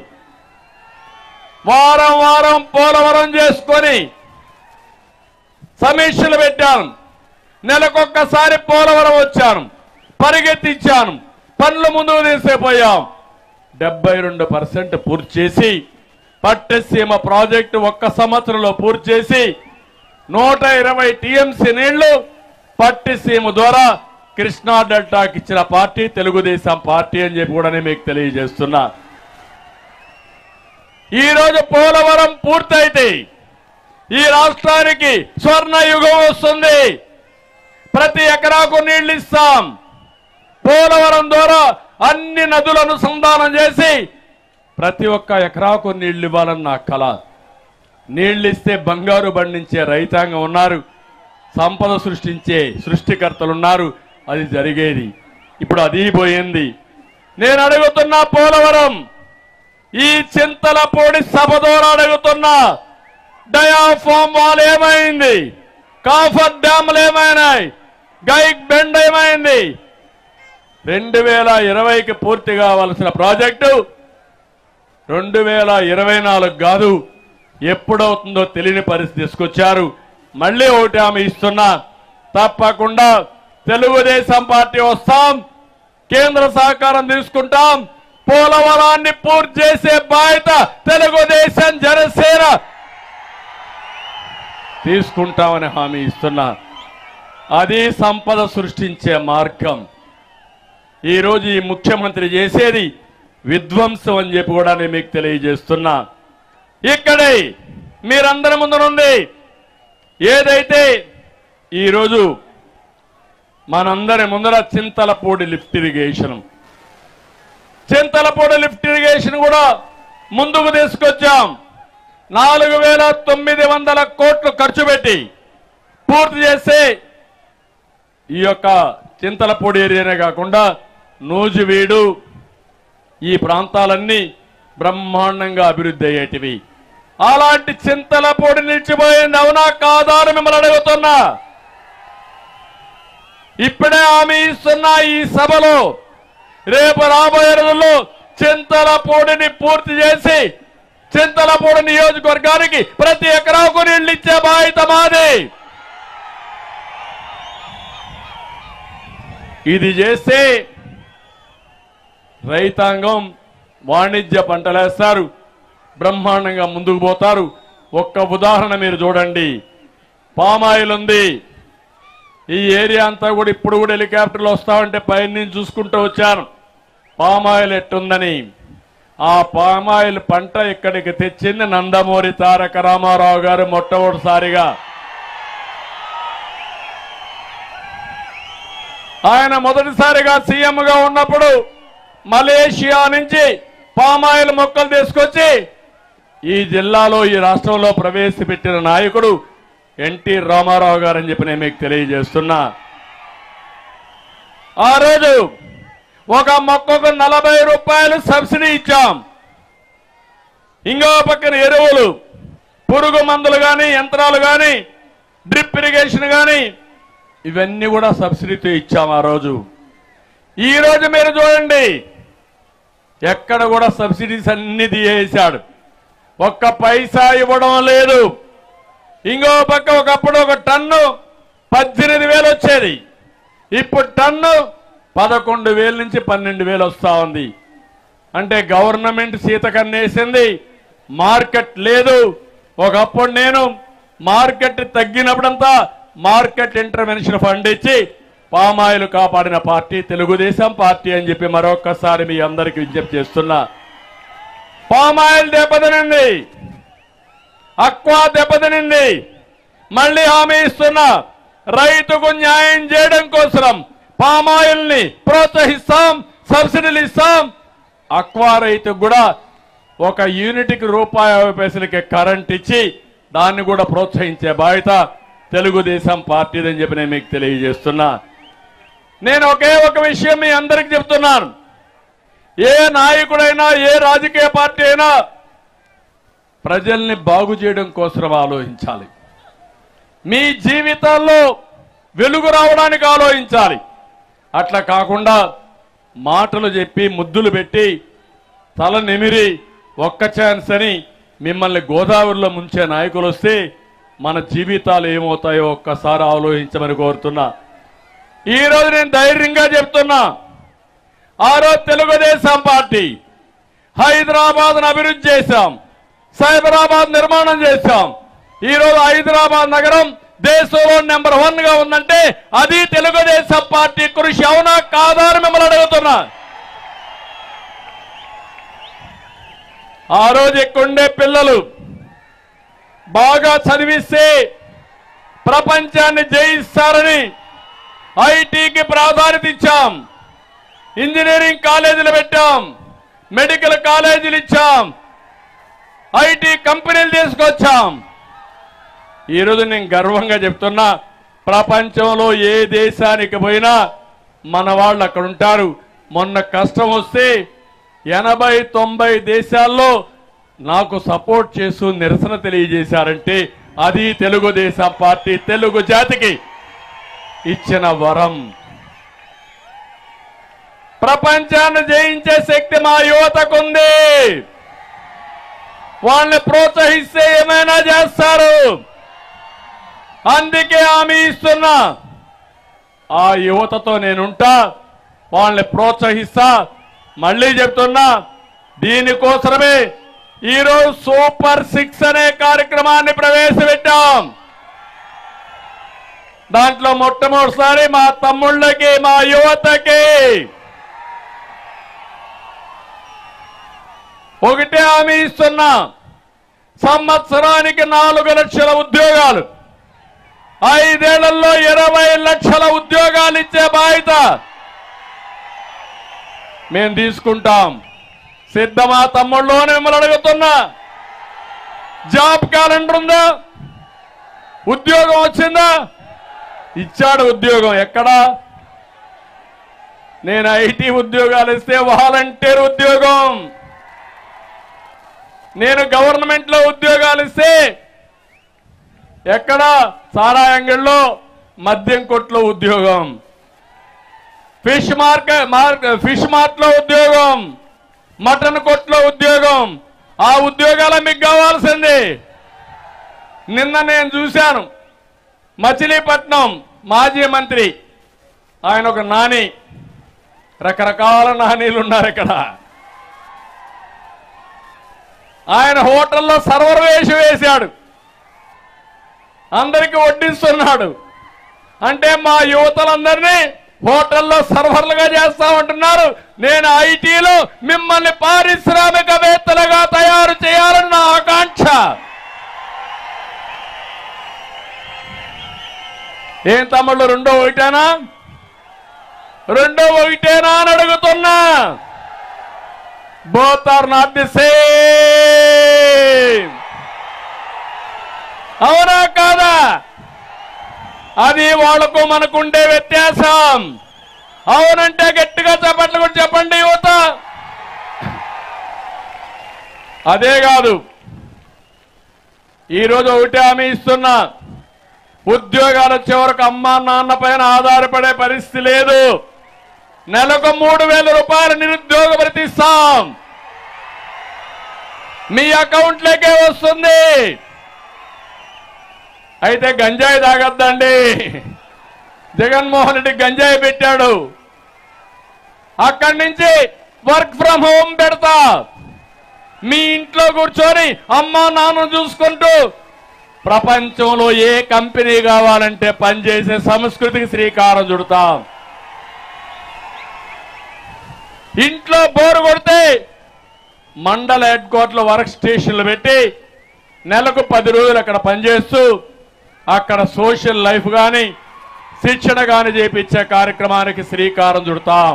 వారం వారం పోలవరం చేసుకొని సమీక్షలు పెట్టాను. నెలకొక్కసారి పోలవరం వచ్చాను, పరిగెత్తించాను, పనులు ముందుకు తీసేపోయాం. డెబ్బై రెండు పర్సెంట్ పూర్తి చేసి పట్టసీమ ప్రాజెక్టు ఒక్క సంవత్సరంలో పూర్తి చేసి నూట ఇరవై టీఎంసీ నీళ్లు పట్టిసీమ ద్వారా కృష్ణా డెల్టాకి ఇచ్చిన పార్టీ తెలుగుదేశం పార్టీ అని చెప్పి కూడా నేను మీకు తెలియజేస్తున్నా. ఈ రోజు పోలవరం పూర్తయితే ఈ రాష్ట్రానికి స్వర్ణ యుగం వస్తుంది. ప్రతి ఎకరాకు నీళ్లు ఇస్తాం. పోలవరం ద్వారా అన్ని నదులను అనుసంధానం చేసి ప్రతి ఒక్క ఎకరాకు నీళ్లు ఇవ్వాలని నా కల. నీళ్లు ఇస్తే బంగారు పండించే రైతాంగం ఉన్నారు, సంపద సృష్టించే సృష్టికర్తలు ఉన్నారు, అది జరిగేది. ఇప్పుడు అది పోయింది. నేను అడుగుతున్నా పోలవరం ఈ చింతలపూడి సభ ద్వారా అడుగుతున్నా, డయాఫామ్ వాల్ ఏమైంది, కాఫర్ డ్యాములు ఏమైనాయి, గైక్ బెండ్ ఏమైంది? రెండు వేల ఇరవైకి పూర్తి కావాల్సిన ప్రాజెక్టు రెండు వేల ఇరవై నాలుగు కాదు, ఎప్పుడవుతుందో తెలియని పరిస్థితి తీసుకొచ్చారు. మళ్ళీ ఒకటి ఆమె ఇస్తున్నా, తప్పకుండా తెలుగుదేశం పార్టీ వస్తాం, కేంద్ర సహకారం తీసుకుంటాం, పోలవరాన్ని పూర్తి చేసే బాధ్యత తెలుగుదేశం జనసేన తీసుకుంటామని హామీ ఇస్తున్నా. అది సంపద సృష్టించే మార్గం. ఈరోజు ఈ ముఖ్యమంత్రి చేసేది విధ్వంసం అని చెప్పి కూడా నేను మీకు తెలియజేస్తున్నా. ఇక్కడే మీరందరి ముందునుంది ఏదైతే ఈరోజు మనందరి ముందర Chintalapudi lift irrigation Chintalapudi lift irrigation కూడా ముందుకు తీసుకొచ్చాం. నాలుగు వేల తొమ్మిది వందల కోట్లు ఖర్చు పెట్టి పూర్తి చేస్తే ఈ యొక్క చింతలపూడి ఏరియానే కాకుండా నూజివీడు ఈ ప్రాంతాలన్నీ బ్రహ్మాండంగా అభివృద్ధి అయ్యేటివి. అలాంటి చింతలపూడి నిలిచిపోయింది అవునా కాదా అని మిమ్మల్ని అడుగుతున్నా. ఇప్పుడే హామీ ఇస్తున్నా ఈ సభలో రేపు రాబోయే రోజుల్లో చింతలపూడిని పూర్తి చేసి చింతలపూడి నియోజకవర్గానికి ప్రతి ఎకరాకు నీళ్లు ఇచ్చే బాధ్యత మాది. ఇది చేస్తే రైతాంగం వాణిజ్య పంటలేస్తారు, బ్రహ్మాండంగా ముందుకు పోతారు. ఒక్క ఉదాహరణ మీరు చూడండి, పామాయిల్ ఉంది. ఈ ఏరియా అంతా కూడా ఇప్పుడు కూడా హెలికాప్టర్లు వస్తామంటే పైన నుంచి చూసుకుంటూ వచ్చాను పామాయిల్ ఎట్టుందని. ఆ పామాయిల్ పంట ఇక్కడికి తెచ్చింది నందమూరి తారక రామారావు గారు మొట్టమొదటిసారిగా. ఆయన మొదటిసారిగా సీఎంగా ఉన్నప్పుడు మలేషియా నుంచి పామాయిల్ మొక్కలు తీసుకొచ్చి ఈ జిల్లాలో ఈ రాష్ట్రంలో ప్రవేశపెట్టిన నాయకుడు ఎన్టీ రామారావు గారు అని చెప్పి నేను మీకు తెలియజేస్తున్నా. ఆ రోజు ఒక మొక్కకు నలభై రూపాయలు సబ్సిడీ ఇచ్చాం. ఇంకో పక్కన ఎరువులు, పురుగు మందులు కానీ, యంత్రాలు కానీ, డ్రిప్ ఇరిగేషన్ కానీ ఇవన్నీ కూడా సబ్సిడీతో ఇచ్చాం ఆ రోజు. ఈ రోజు మీరు చూడండి, ఎక్కడ కూడా సబ్సిడీస్ అన్ని తీసేశాడు, ఒక్క పైసా ఇవ్వడం లేదు. ఇంకో పక్క ఒకప్పుడు ఒక టన్ను పద్దెనిమిది వేలు వచ్చేది, ఇప్పుడు టన్ను పదకొండు వేల నుంచి పన్నెండు వేలు వస్తా ఉంది. అంటే గవర్నమెంట్ సీత కన్నేసింది, మార్కెట్ లేదు. ఒకప్పుడు నేను మార్కెట్ తగ్గినప్పుడంతా మార్కెట్ ఇంటర్వెన్షన్ ఫండ్ ఇచ్చి పామాయిల్ కాపాడిన పార్టీ తెలుగుదేశం పార్టీ అని చెప్పి మరొకసారి మీ అందరికీ విజ్ఞప్తి చేస్తున్నా. పామాయిల్ దెబ్బతినింది, అక్వా దెబ్బతినింది. మళ్ళీ హామీ ఇస్తున్నా, రైతుకు న్యాయం చేయడం కోసం పామాయిల్ ని ప్రోత్సహిస్తాం, సబ్సిడీలు ఇస్తాం. అక్వా రైతుకు కూడా ఒక యూనిట్కి రూపాయి యాభై పైసలకి కరెంట్ ఇచ్చి దాన్ని కూడా ప్రోత్సహించే బాధ్యత తెలుగుదేశం పార్టీదని చెప్పి నేను మీకు తెలియజేస్తున్నా. నేను ఒకే ఒక విషయం మీ అందరికి చెప్తున్నాను, ఏ నాయకుడైనా ఏ రాజకీయ పార్టీ అయినా ప్రజల్ని బాగు చేయడం కోసం ఆలోచించాలి, మీ జీవితాల్లో వెలుగు రావడానికి ఆలోచించాలి. అట్లా కాకుండా మాటలు చెప్పి ముద్దులు పెట్టి తల నిమిరి ఒక్క ఛాన్స్ అని మిమ్మల్ని గోదావరిలో ముంచే నాయకులు వస్తే మన జీవితాలు ఏమవుతాయో ఒక్కసారి ఆలోచించమని కోరుతున్నా. ఈ రోజు నేను ధైర్యంగా చెప్తున్నా, ఆ రోజు తెలుగుదేశం పార్టీ హైదరాబాద్ను అభివృద్ధి చేశాం, సైబరాబాద్ నిర్మాణం చేశాం. ఈ రోజు హైదరాబాద్ నగరం దేశంలో నెంబర్ వన్ గా ఉందంటే అది తెలుగుదేశం పార్టీ కృషి అవునా కాదా అని మిమ్మల్ని అడుగుతున్నా. ఆ రోజు ఇక్కడుండే పిల్లలు బాగా చదివిస్తే ప్రపంచాన్ని జయిస్తారని ఐటీకి ప్రాధాన్యత ఇచ్చాం, ఇంజనీరింగ్ కాలేజీలు పెట్టాం, మెడికల్ కాలేజీలు ఇచ్చాం, ఐటీ కంపెనీలు తీసుకొచ్చాం. ఈరోజు నేను గర్వంగా చెప్తున్నా, ప్రపంచంలో ఏ దేశానికి పోయినా మన వాళ్ళు అక్కడ ఉంటారు. మొన్న కష్టం వస్తే ఎనభై తొంభై దేశాల్లో నాకు సపోర్ట్ చేస్తూ నిరసన తెలియజేశారంటే అది తెలుగుదేశం పార్టీ తెలుగు జాతికి ఇచ్చిన వరం. ప్రపంచాన్ని జయించే శక్తి మా యువతకుంది. వాళ్ళని ప్రోత్సహిస్తే ఏమైనా చేస్తారు. అందుకే హామీ ఇస్తున్నా, ఆ యువతతో నేనుంటా, వాళ్ళని ప్రోత్సహిస్తా. మళ్ళీ చెప్తున్నా, దీనికోసమే ఈరోజు సూపర్ సిక్స్ అనే కార్యక్రమాన్ని ప్రవేశపెట్టాం. దాంట్లో మొట్టమొదటిసారి మా తమ్ముళ్ళకి, మా యువతకి ఒకటే హామీ ఇస్తున్నా, సంవత్సరానికి నాలుగు లక్షల ఉద్యోగాలు, ఐదేళ్లలో ఇరవై లక్షల ఉద్యోగాలు ఇచ్చే బాధ్యత మేము తీసుకుంటాం. సిద్ధమా తమ్ముళ్ళు అని మిమ్మల్ని అడుగుతున్నా. జాబ్ క్యాలెండర్ ఉందా? ఉద్యోగం వచ్చిందా? ఇచ్చాడు ఉద్యోగం. ఎక్కడా? నేను ఐటీ ఉద్యోగాలు ఇస్తే వాలంటీర్ ఉద్యోగం, నేను గవర్నమెంట్లో ఉద్యోగాలు ఇస్తే ఎక్కడ? సారా అంగడిలో మద్యం కొట్లో ఉద్యోగం, ఫిష్ మార్కెట్ ఫిష్ మార్ట్లో ఉద్యోగం, మటన్ కొట్లో ఉద్యోగం. ఆ ఉద్యోగాల మీకు కావాల్సింది. నిన్న నేను చూశాను, మచిలీపట్నం మాజీ మంత్రి, ఆయన ఒక నాని, రకరకాల నానీలు ఉన్నారు ఇక్కడ. ఆయన హోటల్లో సర్వర్ వేసి వేశాడు, అందరికీ వడ్డిస్తున్నాడు. అంటే మా యువతలందరినీ హోటల్లో సర్వర్లుగా చేస్తామంటున్నారు. నేను ఐటీలో మిమ్మల్ని పారిశ్రామికవేత్తలుగా తయారు చేయాలని నా ఆకాంక్ష. ఏం తమ్ముళ్ళు, రెండో ఒకటేనా? రెండో ఒకటేనా అని అడుగుతున్నా. Both are not the same. అవునా కాదా? అది వాళ్లకు మనకుండే వ్యత్యాసం. అవునంటే గట్టిగా చెప్పట్లు కూడా చెప్పండి యువత. అదే కాదు, ఈరోజు ఒకటి హామీ ఇస్తున్నా, ఉద్యోగాలు వచ్చే వరకు అమ్మా నాన్న పైన ఆధారపడే పరిస్థితి లేదు. నెలకు మూడు వేల రూపాయలు నిరుద్యోగ భృతి ఇస్తాం, మీ అకౌంట్లోకే వస్తుంది. అయితే గంజాయి తాగొద్దండి. జగన్మోహన్ రెడ్డి గంజాయి పెట్టాడు, అక్కడి నుంచి వర్క్ ఫ్రం హోమ్ పెడతా. మీ ఇంట్లో కూర్చొని అమ్మా నాన్న చూసుకుంటూ ప్రపంచంలో ఏ కంపెనీ కావాలంటే పనిచేసే సంస్కృతికి శ్రీకారం చుడతాం. ఇంట్లో బోరు కొడితే మండల హెడ్ క్వార్టర్లో వర్క్ స్టేషన్లు పెట్టి నెలకు పది రోజులు అక్కడ పనిచేస్తూ అక్కడ సోషల్ లైఫ్ కానీ శిక్షణ కానీ చేపించే కార్యక్రమానికి శ్రీకారం చుడతాం.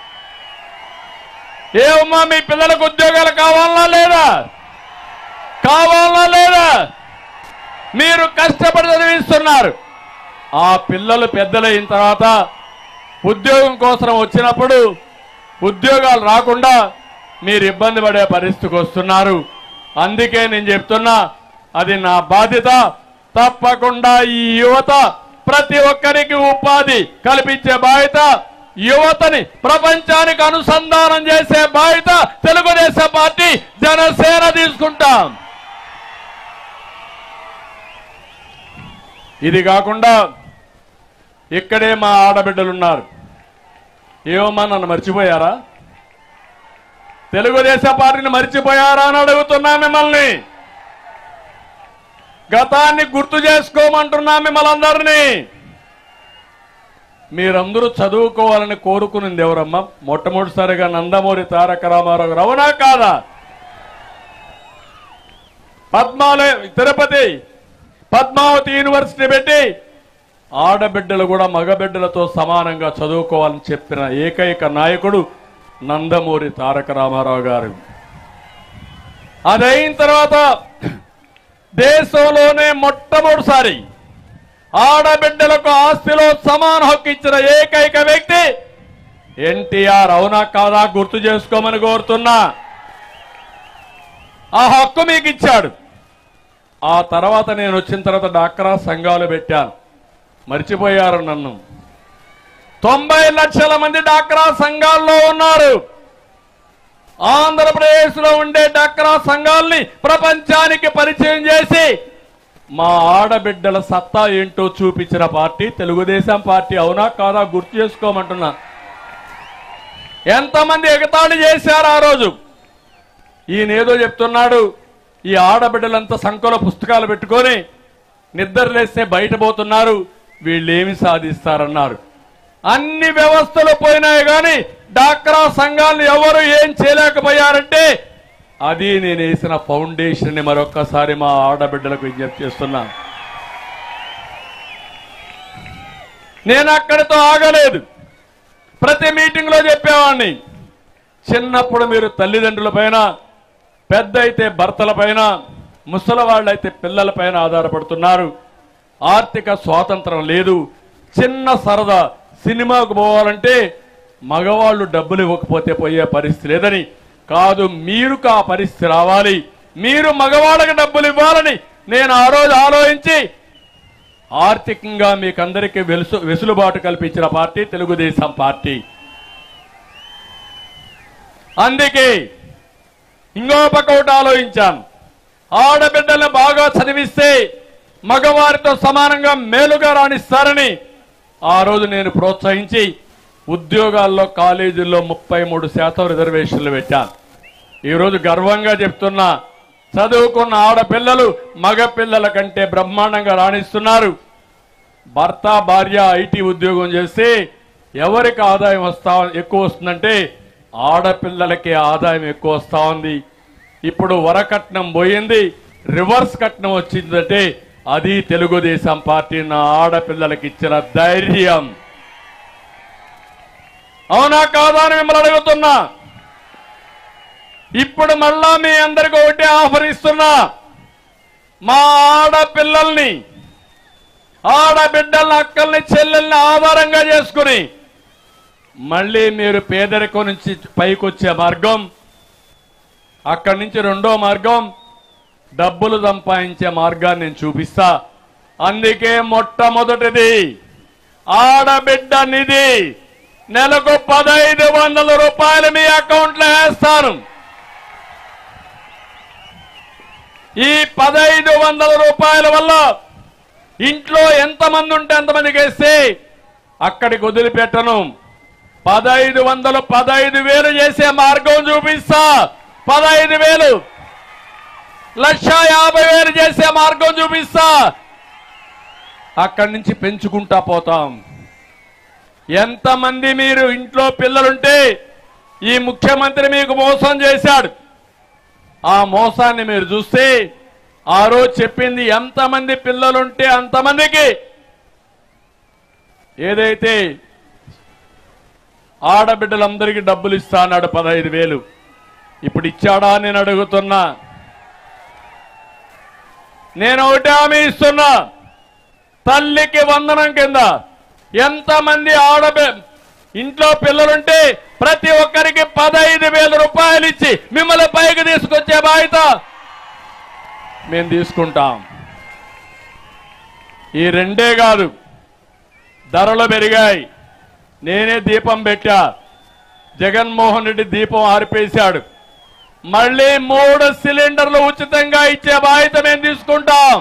ఏమమ్మా, మీ పిల్లలకు ఉద్యోగాలు కావాలనా లేదా? కావాలనా లేదా? మీరు కష్టపడి చదివిస్తున్నారు. ఆ పిల్లలు పెద్దలైన తర్వాత ఉద్యోగం కోసం వచ్చినప్పుడు ఉద్యోగాలు రాకుండా మీరు ఇబ్బంది పడే పరిస్థితికి వస్తున్నారు. అందుకే నేను చెప్తున్నా, అది నా బాధ్యత. తప్పకుండా ఈ యువత ప్రతి ఒక్కరికి ఉపాధి కల్పించే బాధ్యత, యువతని ప్రపంచానికి అనుసంధానం చేసే బాధ్యత తెలుగుదేశం పార్టీ జనసేన తీసుకుంటాం. ఇది కాకుండా ఇక్కడే మా ఆడబిడ్డలున్నారు. ఏమమ్మా, నన్ను మర్చిపోయారా? తెలుగుదేశం పార్టీని మర్చిపోయారా అని అడుగుతున్నా మిమ్మల్ని. గతాన్ని గుర్తు చేసుకోమంటున్నా మిమ్మల్ని అందరినీ. మీరందరూ చదువుకోవాలని కోరుకునింది ఎవరమ్మా? మొట్టమొదటిసారిగా నందమూరి తారక రామారావు గారు. అవునా కాదా? పద్మాలయ తిరుపతి పద్మావతి యూనివర్సిటీ పెట్టి ఆడబిడ్డలు కూడా మగబిడ్డలతో సమానంగా చదువుకోవాలని చెప్పిన ఏకైక నాయకుడు నందమూరి తారక రామారావు గారు. అదైన తర్వాత దేశంలోనే మొట్టమొదటిసారి ఆడబిడ్డలకు ఆస్తిలో సమాన హక్కు ఇచ్చిన ఏకైక వ్యక్తి ఎన్టీఆర్. అవునా కాదా? గుర్తు చేసుకోమని కోరుతున్నా. ఆ హక్కు మీకు ఇచ్చాడు. ఆ తర్వాత నేను వచ్చిన తర్వాత డాక్రా సంఘాలు పెట్టాను, మర్చిపోయారు నన్ను. తొంభై లక్షల మంది డాక్రా సంఘాల్లో ఉన్నారు. ఆంధ్రప్రదేశ్ లో ఉండే డాక్రా సంఘాలని ప్రపంచానికి పరిచయం చేసి మా ఆడబిడ్డల సత్తా ఏంటో చూపించిన పార్టీ తెలుగుదేశం పార్టీ. అవునా కాదా? గుర్తు చేసుకోమంటున్నా. ఎంతమంది ఎగతాళి చేశారు ఆ రోజు. ఈయనేదో చెప్తున్నాడు, ఈ ఆడబిడ్డలంతా సంఖ్యలో పుస్తకాలు పెట్టుకొని నిద్రలేస్తే బయట పోతున్నారు, వీళ్ళేమి సాధిస్తారన్నారు. అన్ని వ్యవస్థలు పోయినాయి కానీ డాక్రా సంఘాలను ఎవరు ఏం చేయలేకపోయారంటే అది నేను వేసిన ఫౌండేషన్ ని మరొక్కసారి మా ఆడబిడ్డలకు విజ్ఞప్తి చేస్తున్నా. నేను అక్కడితో ఆగలేదు. ప్రతి మీటింగ్ లో చెప్పేవాడిని, చిన్నప్పుడు మీరు తల్లిదండ్రుల పైన, పెద్ద అయితే భర్తల పైన, ముసలి వాళ్ళైతే పిల్లల పైన ఆధారపడుతున్నారు. ఆర్థిక స్వాతంత్రం లేదు. చిన్న సరదా సినిమాకు పోవాలంటే మగవాళ్ళు డబ్బులు ఇవ్వకపోతే పోయే పరిస్థితి లేదని కాదు, మీరుకు ఆ పరిస్థితి రావాలి, మీరు మగవాళ్ళకి డబ్బులు ఇవ్వాలని నేను ఆ రోజు ఆలోచించి ఆర్థికంగా మీకందరికీ వెలుసు వెసులుబాటు కల్పించిన పార్టీ తెలుగుదేశం పార్టీ. అందుకే ఇంకో పక్క ఒకటి ఆలోచించాను, ఆడబిడ్డలను బాగా చదివిస్తే మగవారితో సమానంగా మేలుగా రాణిస్తారని ఆ రోజు నేను ప్రోత్సహించి ఉద్యోగాల్లో కాలేజీల్లో ముప్పై మూడు శాతం రిజర్వేషన్లు పెట్టాను. ఈరోజు గర్వంగా చెప్తున్నా, చదువుకున్న ఆడపిల్లలు మగపిల్లల కంటే బ్రహ్మాండంగా రాణిస్తున్నారు. భర్త భార్య ఐటీ ఉద్యోగం చేస్తే ఎవరికి ఆదాయం వస్తా ఎక్కువ వస్తుందంటే ఆడపిల్లలకి ఆదాయం ఎక్కువ వస్తా ఉంది. ఇప్పుడు వరకట్నం పోయింది, రివర్స్ కట్నం వచ్చిందంటే అది తెలుగుదేశం పార్టీ నా ఆడపిల్లలకి ఇచ్చిన ధైర్యం. అవునా కాదా అని మిమ్మల్ని అడుగుతున్నా. ఇప్పుడు మళ్ళా మీ అందరికీ ఒకటే ఆఫర్ ఇస్తున్నా, మా ఆడపిల్లల్ని ఆడబిడ్డల్ని అక్కల్ని చెల్లెల్ని ఆధారంగా చేసుకుని మళ్ళీ మీరు పేదరికం నుంచి పైకొచ్చే మార్గం, అక్కడి నుంచి రెండో మార్గం డబ్బులు సంపాదించే మార్గాన్ని నేను చూపిస్తా. అందుకే మొట్టమొదటిది ఆడబిడ్డ నిధి, నెలకు పదహైదు వందల రూపాయలు మీ అకౌంట్లో వేస్తాను. ఈ పదహైదు వందల రూపాయల వల్ల ఇంట్లో ఎంతమంది ఉంటే అంతమందికి వేస్తే అక్కడికి వదిలిపెట్టను. పదహైదు వందలు పదహైదు వేలు చేసే మార్గం చూపిస్తా. పదహైదు వేలు లక్ష యాభై వేలు చేసే మార్గం చూపిస్తా. అక్కడి నుంచి పెంచుకుంటా పోతాం. ఎంతమంది మీరు ఇంట్లో పిల్లలుంటే ఈ ముఖ్యమంత్రి మీకు మోసం చేశాడు, ఆ మోసాన్ని మీరు చూస్తే ఆ రోజు చెప్పింది ఎంతమంది పిల్లలుంటే అంతమందికి ఏదైతే ఆడబిడ్డలందరికీ డబ్బులు ఇస్తా అన్నాడు పదహైదు వేలు, ఇప్పుడు ఇచ్చాడా నేను అడుగుతున్నా. నేను ఒకటి హామీ ఇస్తున్నా, తల్లికి వందనం కింద ఎంతమంది ఆడబి ఇంట్లో పిల్లలుంటే ప్రతి ఒక్కరికి పదహైదు వేల రూపాయలు ఇచ్చి మిమ్మల్ని పైకి తీసుకొచ్చే బాధ్యత మేము తీసుకుంటాం. ఈ రెండే కాదు, ధరలు పెరిగాయి. నేనే దీపం పెట్టా, జగన్మోహన్ రెడ్డి దీపం ఆరిపేశాడు. మళ్ళీ మూడు సిలిండర్లు ఉచితంగా ఇచ్చే బాధ్యత మేము తీసుకుంటాం.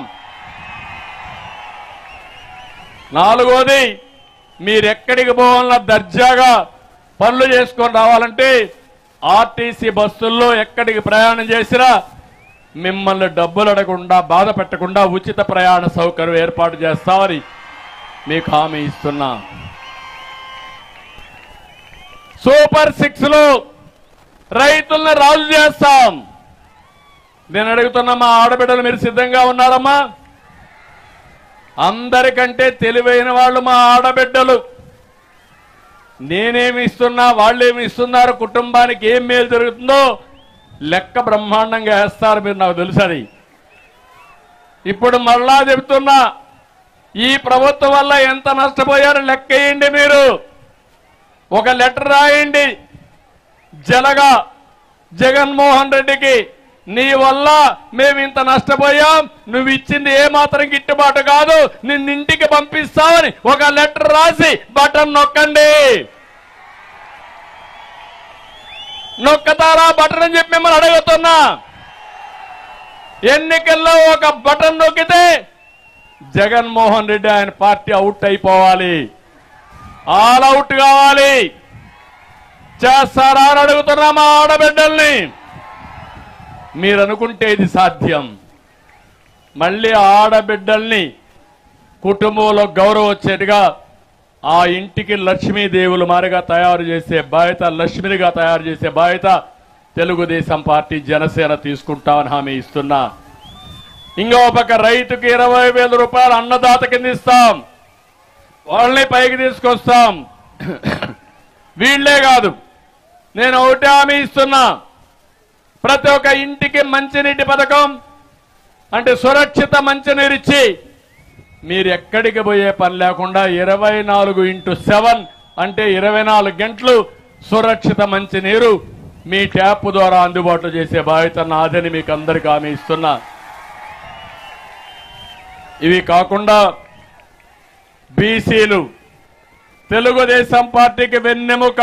నాలుగోది, మీరెక్కడికి పోవాలన్నా దర్జాగా పనులు చేసుకొని రావాలంటే ఆర్టీసీ బస్సుల్లో ఎక్కడికి ప్రయాణం చేసినా మిమ్మల్ని డబ్బులు అడగకుండా బాధ పెట్టకుండా ఉచిత ప్రయాణ సౌకర్యం ఏర్పాటు చేస్తామని మీకు హామీ ఇస్తున్నా. సూపర్ సిక్స్ లో రైతులను రాజు చేస్తాం. నేను అడుగుతున్నా, మా ఆడబిడ్డలు మీరు సిద్ధంగా ఉన్నారమ్మా? అందరికంటే తెలివైన వాళ్ళు మా ఆడబిడ్డలు. నేనేమి ఇస్తున్నా, వాళ్ళేమి ఇస్తున్నారు, కుటుంబానికి ఏం మేలు జరుగుతుందో లెక్క బ్రహ్మాండంగా వేస్తారు మీరు, నాకు తెలుసని. ఇప్పుడు మళ్ళా చెబుతున్నా, ఈ ప్రభుత్వం వల్ల ఎంత నష్టపోయారో లెక్క వేయండి. మీరు ఒక లెటర్ రాయండి, జలగా జగన్మోహన్ రెడ్డికి, నీ వల్ల మేము ఇంత నష్టపోయాం, నువ్వు ఇచ్చింది ఏ మాత్రం గిట్టుబాటు కాదు, నిన్నింటికి పంపిస్తామని ఒక లెటర్ రాసి బటన్ నొక్కండి. నొక్కతారా బటన్ అని చెప్పి మిమ్మల్ని అడుగుతున్నా. ఎన్నికల్లో ఒక బటన్ నొక్కితే జగన్మోహన్ రెడ్డి ఆయన పార్టీ అవుట్ అయిపోవాలి, ఆల్ అవుట్ కావాలి. చేస్తారా అని అడుగుతున్నా మా ఆడబిడ్డల్ని. మీరు అనుకుంటే ఇది సాధ్యం. మళ్ళీ ఆడబిడ్డల్ని కుటుంబంలో గౌరవం వచ్చేట్టుగా ఆ ఇంటికి లక్ష్మీదేవులు మారిగా తయారు చేసే బాధ్యత, లక్ష్మినిగా తయారు చేసే బాధ్యత తెలుగుదేశం పార్టీ జనసేన తీసుకుంటామని హామీ ఇస్తున్నా. ఇంకో పక్క రైతుకి ఇరవై వేల రూపాయలు అన్నదాత కింద ఇస్తాం, వాళ్ళని పైకి తీసుకొస్తాం. వీళ్లే కాదు, నేను ఒకటి హామీ ఇస్తున్నా, ప్రతి ఒక్క ఇంటికి మంచినీటి పథకం అంటే సురక్షిత మంచినీరు ఇచ్చి మీరు ఎక్కడికి పోయే పని లేకుండా ఇరవై నాలుగు ఇంటూ సెవెన్ అంటే ఇరవై నాలుగు గంటలు సురక్షిత మంచినీరు మీ ట్యాప్ ద్వారా అందుబాటులో చేసే బాధ్యత నాదని మీకు అందరికీ హామీ ఇస్తున్నా. ఇవి కాకుండా బీసీలు తెలుగుదేశం పార్టీకి వెన్నెముక.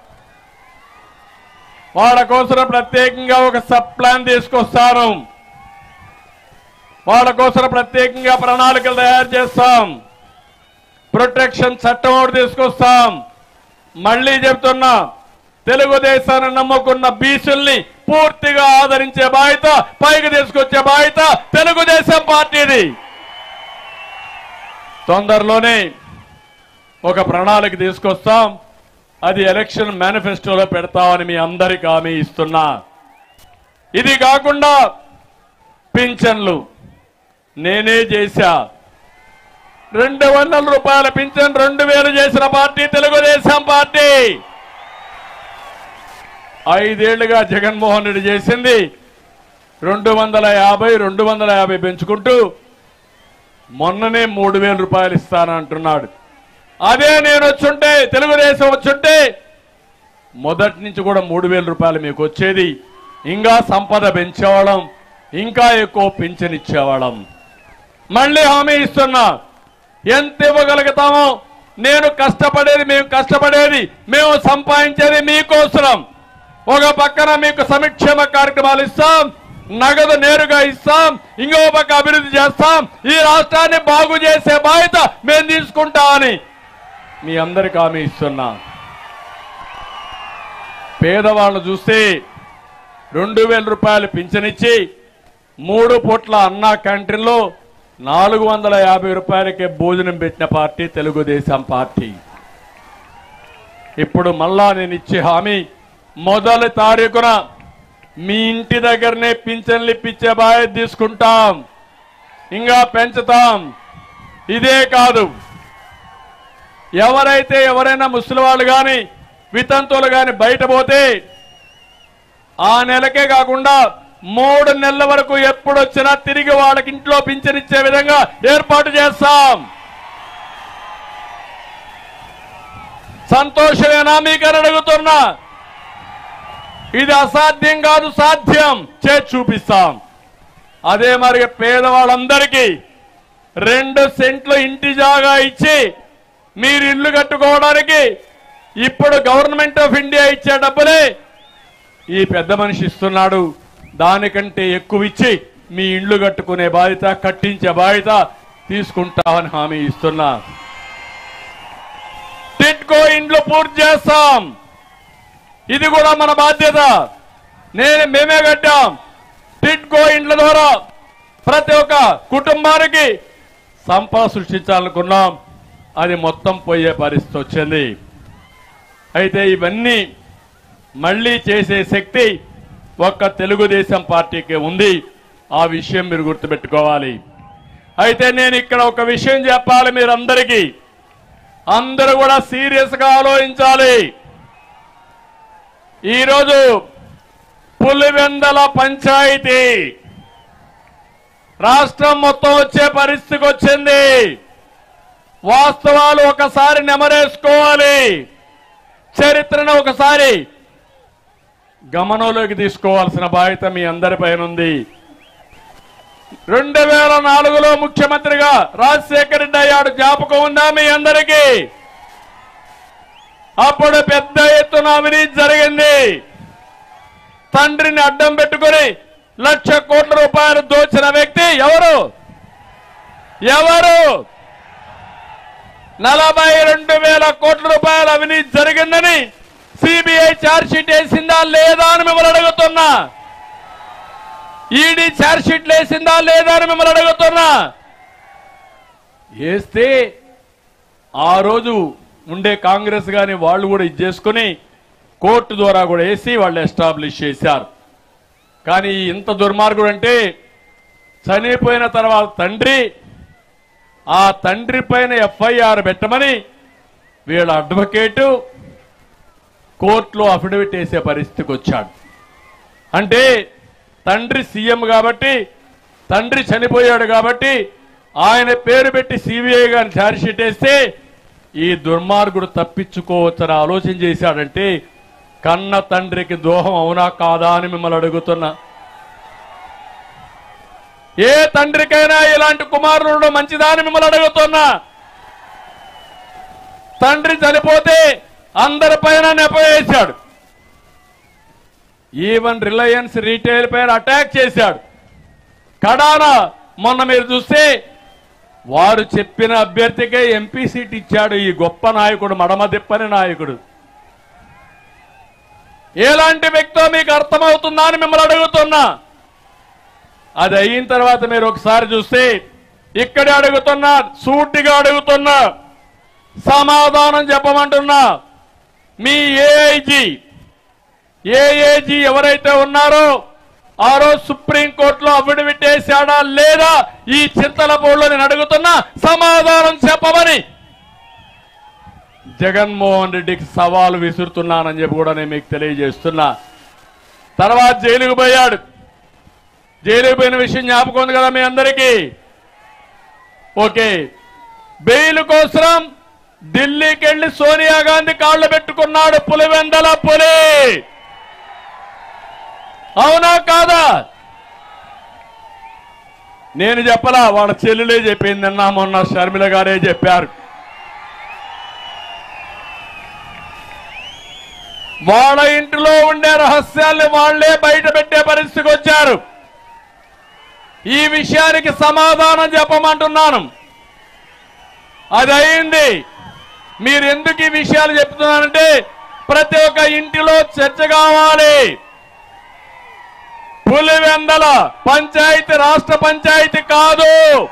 వాళ్ళ కోసం ప్రత్యేకంగా ఒక సబ్ ప్లాన్ తీసుకొస్తాను. వాళ్ళ కోసం ప్రత్యేకంగా ప్రణాళికలు తయారు చేస్తాం. ప్రొటెక్షన్ చట్టం ఒకటి తీసుకొస్తాం. మళ్ళీ చెప్తున్నా, తెలుగుదేశాన్ని నమ్ముకున్న బీసీల్ని పూర్తిగా ఆదరించే బాధ్యత, పైకి తీసుకొచ్చే బాధ్యత తెలుగుదేశం పార్టీది. తొందరలోనే ఒక ప్రణాళిక తీసుకొస్తాం. అది ఎలక్షన్ మేనిఫెస్టోలో పెడతామని మీ అందరికీ హామీ ఇస్తున్నా. ఇది కాకుండా పింఛన్లు నేనే చేశా. రెండు వందల రూపాయల పింఛన్ రెండు వేలు చేసిన పార్టీ తెలుగుదేశం పార్టీ. ఐదేళ్లుగా జగన్మోహన్ రెడ్డి చేసింది రెండు వందల యాభై రెండు వందల యాభై పెంచుకుంటూ మొన్ననే మూడు వేల రూపాయలు ఇస్తానంటున్నాడు. అదే నేను వచ్చుంటే, తెలుగుదేశం వచ్చుంటే మొదటి నుంచి కూడా మూడు వేల రూపాయలు మీకు వచ్చేది. ఇంకా సంపద పెంచేవాళ్ళం, ఇంకా ఎక్కువ పింఛన్ ఇచ్చేవాళ్ళం. మళ్ళీ హామీ ఇస్తున్నా, ఎంత ఇవ్వగలుగుతామో. నేను కష్టపడేది, మేము కష్టపడేది, మేము సంపాదించేది మీకోసం. ఒక పక్కన మీకు సంక్షేమ కార్యక్రమాలు ఇస్తాం, నగదు నేరుగా ఇస్తాం, ఇంకో పక్క అభివృద్ధి చేస్తాం. ఈ రాష్ట్రాన్ని బాగు చేసే బాధ్యత మేము తీసుకుంటామని మీ అందరికీ హామీ ఇస్తున్నా. పేదవాళ్ళు చూస్తే రెండు వేల రూపాయలు పింఛనిచ్చి మూడు పూట్ల అన్నా క్యాంటీన్లో నాలుగు వందల యాభై రూపాయలకే భోజనం పెట్టిన పార్టీ తెలుగుదేశం పార్టీ. ఇప్పుడు మళ్ళా నేను ఇచ్చే హామీ, మొదటి తారీఖున మీ ఇంటి దగ్గరనే పింఛన్లు ఇప్పించే బాధ్యత తీసుకుంటాం, ఇంకా పెంచుతాం. ఇదే కాదు, ఎవరైతే ఎవరైనా ముసలి వాళ్ళు కానీ వితంతువులు కానీ బయట పోతే ఆ నెలకే కాకుండా మూడు నెలల వరకు ఎప్పుడు వచ్చినా తిరిగి వాళ్ళకి ఇంట్లో పింఛన్ ఇచ్చే విధంగా ఏర్పాటు చేస్తాం. సంతోషమేనా మీకని అడుగుతున్నా. ఇది అసాధ్యం కాదు, సాధ్యం చేసి చూపిస్తాం. అదే మరి పేదవాళ్ళందరికీ రెండు సెంట్లు ఇంటి జాగా ఇచ్చి మీరు ఇల్లు కట్టుకోవడానికి ఇప్పుడు గవర్నమెంట్ ఆఫ్ ఇండియా ఇచ్చే డబ్బులే ఈ పెద్ద మనిషి ఇస్తున్నాడు. దానికంటే ఎక్కువ ఇచ్చి మీ ఇళ్లు కట్టుకునే బాధ్యత, కట్టించే బాధ్యత తీసుకుంటామని హామీ ఇస్తున్నా. టిడ్కో ఇండ్లు పూర్తి చేస్తాం. ఇది కూడా మన బాధ్యత. నేను మేమే కట్టాం. టిడ్కో ఇండ్ల ద్వారా ప్రతి ఒక్క కుటుంబానికి సంపద సృష్టించాలనుకున్నాం. అది మొత్తం పోయే పరిస్థితి వచ్చింది. అయితే ఇవన్నీ మళ్ళీ చేసే శక్తి ఒక్క తెలుగుదేశం పార్టీకి ఉంది. ఆ విషయం మీరు గుర్తుపెట్టుకోవాలి. అయితే నేను ఇక్కడ ఒక విషయం చెప్పాలి మీరందరికీ. అందరూ కూడా సీరియస్గా ఆలోచించాలి. ఈరోజు పులివెందల పంచాయతీ రాష్ట్రం మొత్తం వచ్చే పరిస్థితికి వచ్చింది. వాస్తవాలు ఒకసారి నెమరేసుకోవాలి. చరిత్రను ఒకసారి గమనంలోకి తీసుకోవాల్సిన బాధ్యత మీ అందరిపైన ఉంది. రెండు వేల నాలుగులో ముఖ్యమంత్రిగా రాజశేఖర రెడ్డి అయ్యాడు, జ్ఞాపకం ఉందా మీ అందరికీ? అప్పుడు పెద్ద ఎత్తున అవినీతి జరిగింది. తండ్రిని అడ్డం పెట్టుకుని లక్ష కోట్ల రూపాయలు దోచిన వ్యక్తి ఎవరు? ఎవరు? నలభై రెండు వేల కోట్ల రూపాయల అవినీతి జరిగిందని సిబిఐ ఛార్జ్ షీట్ వేసిందా లేదా అని మిమ్మల్ని అడుగుతున్నా. ఈడీ ఛార్జ్ షీట్లు వేసిందా లేదా అని మిమ్మల్ని అడుగుతున్నా. వేస్తే ఆ రోజు ఉండే కాంగ్రెస్ కానీ వాళ్ళు కూడా ఇది చేసుకుని కోర్టు ద్వారా కూడా వేసి వాళ్ళు ఎస్టాబ్లిష్ చేశారు. కానీ ఇంత దుర్మార్గుడు అంటే చనిపోయిన తర్వాత తండ్రి ఆ తండ్రి పైన ఎఫ్ఐఆర్ పెట్టమని వీళ్ళ అడ్వకేటు కోర్టులో అఫిడవిట్ వేసే పరిస్థితికి వచ్చాడు. అంటే తండ్రి సీఎం కాబట్టి, తండ్రి చనిపోయాడు కాబట్టి ఆయన పేరు పెట్టి సిబిఐ గారిని ఛార్జ్షీట్ వేస్తే ఈ దుర్మార్గుడు తప్పించుకోవచ్చని ఆలోచన చేశాడంటే కన్న తండ్రికి ద్రోహం అవునా కాదా అని మిమ్మల్ని అడుగుతున్నా. ఏ తండ్రికైనా ఇలాంటి కుమారుడు మంచిదా అని మిమ్మల్ని అడుగుతున్నా. తండ్రి చనిపోతే అందరిపైన నెపవేశాడు. ఈవెన్ రిలయన్స్ రీటైల్ పైన అటాక్ చేశాడు. కడానా మొన్న మీరు చూస్తే వారు చెప్పిన అభ్యర్థికే ఎంపీ సీట్ ఇచ్చాడు ఈ గొప్ప నాయకుడు, మడమ తిప్పని నాయకుడు. ఎలాంటి వ్యక్తో మీకు అర్థమవుతుందా అని మిమ్మల్ని అడుగుతున్నా. అది అయిన తర్వాత మీరు ఒకసారి చూస్తే ఇక్కడే అడుగుతున్నా, సూటిగా అడుగుతున్నా, సమాధానం చెప్పమంటున్నా. మీ ఏఐజీ ఏఐజీ ఎవరైతే ఉన్నారో ఆ రోజు సుప్రీంకోర్టులో అఫిడవిట్ వేశాడా లేదా ఈ చింతలపూడిలో నేను అడుగుతున్నా, సమాధానం చెప్పమని జగన్మోహన్ రెడ్డికి సవాలు విసురుతున్నానని చెప్పి కూడా నేను మీకు తెలియజేస్తున్నా. తర్వాత జైలుకు పోయాడు. జైలుకు పోయిన విషయం జ్ఞాపకం ఉంది కదా మీ అందరికీ. ఓకే, బెయిల్ కోసం ఢిల్లీకి వెళ్లి సోనియా గాంధీ కాళ్ళు పెట్టుకున్నాడు పులివెందల పులి. అవునా కాదా? నేను చెప్పలా, వాళ్ళ చెల్లెలే చెప్పింది. నిన్న మొన్న షర్మిల గారే చెప్పారు. వాళ్ళ ఇంటిలో ఉండే రహస్యాల్ని వాళ్లే బయట పెట్టే పరిస్థితికి వచ్చారు. ఈ విషయానికి సమాధానం చెప్పమంటున్నాను. అది అయింది. మీరు ఎందుకు ఈ విషయాలు చెప్తున్నారంటే ప్రతి ఒక్క ఇంటిలో చర్చ కావాలి. పులివెందల పంచాయతీ రాష్ట్ర పంచాయతీ కాదు.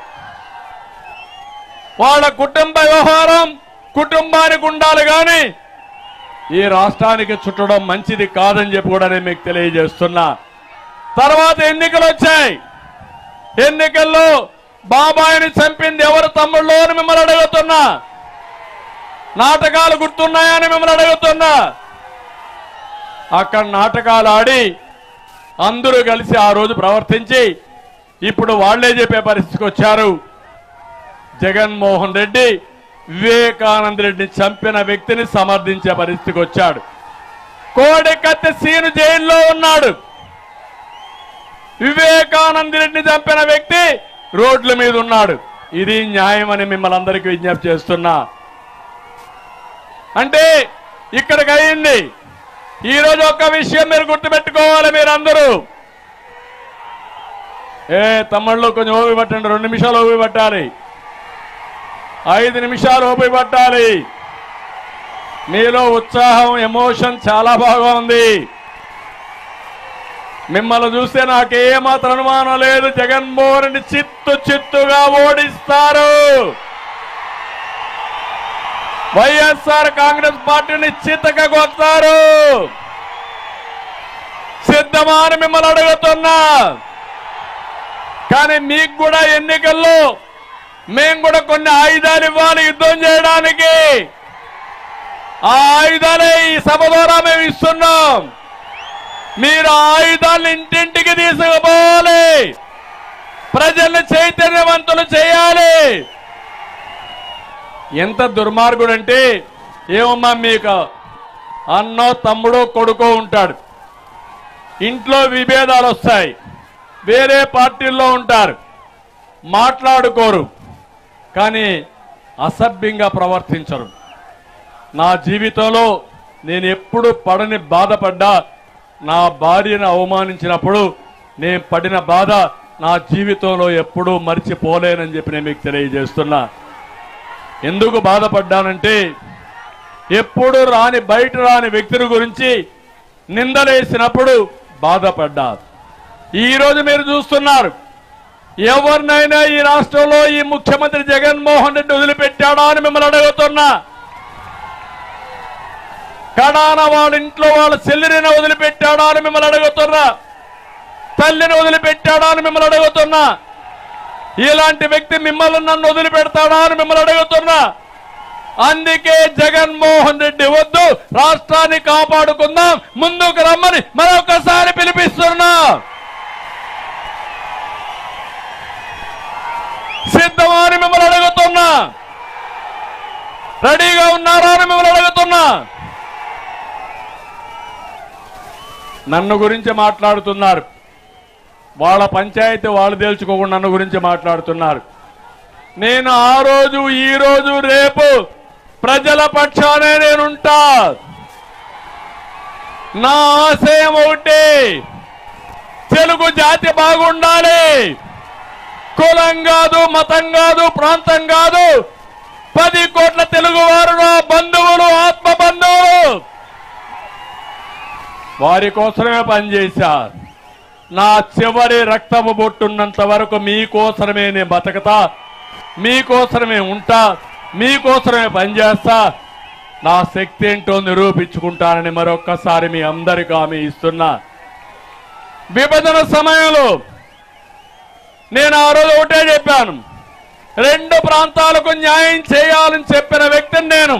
వాళ్ళ కుటుంబ వ్యవహారం కుటుంబానికి ఉండాలి కానీ ఈ రాష్ట్రానికి చుట్టడం మంచిది కాదని చెప్పి కూడా నేను మీకు తెలియజేస్తున్నా. తర్వాత ఎన్నికలు వచ్చాయి. ఎన్నికల్లో బాబాయిని చంపింది ఎవరు తమ్ముళ్ళు అని మిమ్మల్ని అడుగుతున్నా. నాటకాలు గుర్తున్నాయని మిమ్మల్ని అడుగుతున్నా. అక్కడ నాటకాలు ఆడి అందరూ కలిసి ఆ రోజు ప్రవర్తించి ఇప్పుడు వాళ్లే చెప్పే పరిస్థితికి వచ్చారు. జగన్మోహన్ రెడ్డి వివేకానంద రెడ్డిని చంపిన వ్యక్తిని సమర్థించే పరిస్థితికి వచ్చాడు. కోడికత్తి సీను జైల్లో ఉన్నాడు. వివేకానంద రెడ్డిని చంపిన వ్యక్తి రోడ్ల మీద ఉన్నాడు. ఇది న్యాయం అని మిమ్మల్ని అందరికీ విజ్ఞప్తి చేస్తున్నా. అంటే ఇక్కడికి అయింది. ఈ రోజు ఒక్క విషయం మీరు గుర్తుపెట్టుకోవాలి. మీరందరూ ఏ తమ్ముళ్ళు కొంచెం ఓపి పట్టండి. రెండు నిమిషాలు ఓపి పట్టాలి. ఐదు నిమిషాలు ఓపి పట్టాలి. మీలో ఉత్సాహం ఎమోషన్ చాలా బాగా ఉంది. మిమ్మల్ని చూస్తే నాకేమాత్రం అనుమానం లేదు. జగన్మోహన్ రెడ్డి చిత్తు చిత్తుగా ఓడిస్తారు. వైఎస్ఆర్ కాంగ్రెస్ పార్టీని చిత్తగా కొడతారు. సిద్ధమా అని మిమ్మల్ని అడుగుతున్నా. కానీ మీకు కూడా ఎన్నికల్లో మేము కూడా కొన్ని ఆయుధాలు ఇవ్వాలి యుద్ధం చేయడానికి. ఆ ఆయుధాలే ఈ సభ ద్వారా మేము ఇస్తున్నాం. మీరు ఆయుధాలను ఇంటింటికి తీసుకుపోవాలి. ప్రజల్ని చైతన్యవంతులు చేయాలి. ఎంత దుర్మార్గుడు అంటే ఏమమ్మా, మీకు అన్నో తమ్ముడో కొడుకో ఉంటాడు. ఇంట్లో విభేదాలు వస్తాయి. వేరే పార్టీల్లో ఉంటారు, మాట్లాడుకోరు, కానీ అసభ్యంగా ప్రవర్తించరు. నా జీవితంలో నేను ఎప్పుడు పడని బాధపడ్డా, నా భార్యను అవమానించినప్పుడు నేను పడిన బాధ నా జీవితంలో ఎప్పుడూ మర్చిపోలేనని చెప్పి నేను మీకు తెలియజేస్తున్నా. ఎందుకు బాధపడ్డానంటే ఎప్పుడు రాని బయట రాని వ్యక్తుల గురించి నిందలేసినప్పుడు బాధపడ్డా. ఈరోజు మీరు చూస్తున్నారు, ఎవరినైనా ఈ రాష్ట్రంలో ఈ ముఖ్యమంత్రి జగన్మోహన్ రెడ్డి వదిలిపెట్టాడా అని మిమ్మల్ని అడుగుతున్నా. కడాన వాళ్ళ ఇంట్లో వాళ్ళ చెల్లిని వదిలిపెట్టాడా అని మిమ్మల్ని అడుగుతున్నా. తల్లిని వదిలిపెట్టాడా అని మిమ్మల్ని అడుగుతున్నా. ఇలాంటి వ్యక్తి మిమ్మల్ని నన్ను వదిలిపెడతాడా అని మిమ్మల్ని అడుగుతున్నా. అందుకే జగన్మోహన్ రెడ్డి వద్దు, రాష్ట్రాన్ని కాపాడుకుందాం, ముందుకు రమ్మని మరొకసారి పిలిపిస్తున్నా. సిద్ధమా అని మిమ్మల్ని అడుగుతున్నా. రెడీగా ఉన్నారా అని మిమ్మల్ని అడుగుతున్నా. నన్ను గురించి మాట్లాడుతున్నారు. వాళ్ళ పంచాయతీ వాళ్ళు తేల్చుకోకుండా నన్ను గురించి మాట్లాడుతున్నారు. నేను ఆ రోజు ఈ రోజు రేపు ప్రజల పక్షానే నేనుంటా. నా ఆశయం ఒకటి, తెలుగు జాతి బాగుండాలి. కులం కాదు, మతం కాదు, ప్రాంతం కాదు, పది కోట్ల తెలుగువారు నా బంధువులు, ఆత్మ బంధువులు. వారి కోసమే పనిచేశారు. నా చివరి రక్తము బొట్టున్నంత వరకు మీకోసమే నేను బతకతా, మీకోసమే ఉంటా, మీకోసమే పనిచేస్తా. నా శక్తి ఏంటో నిరూపించుకుంటానని మరొక్కసారి మీ అందరికీ హామీ ఇస్తున్నా. విభజన సమయంలో నేను ఆ రోజు ఒకటే చెప్పాను, రెండు ప్రాంతాలకు న్యాయం చేయాలని చెప్పిన వ్యక్తిని నేను.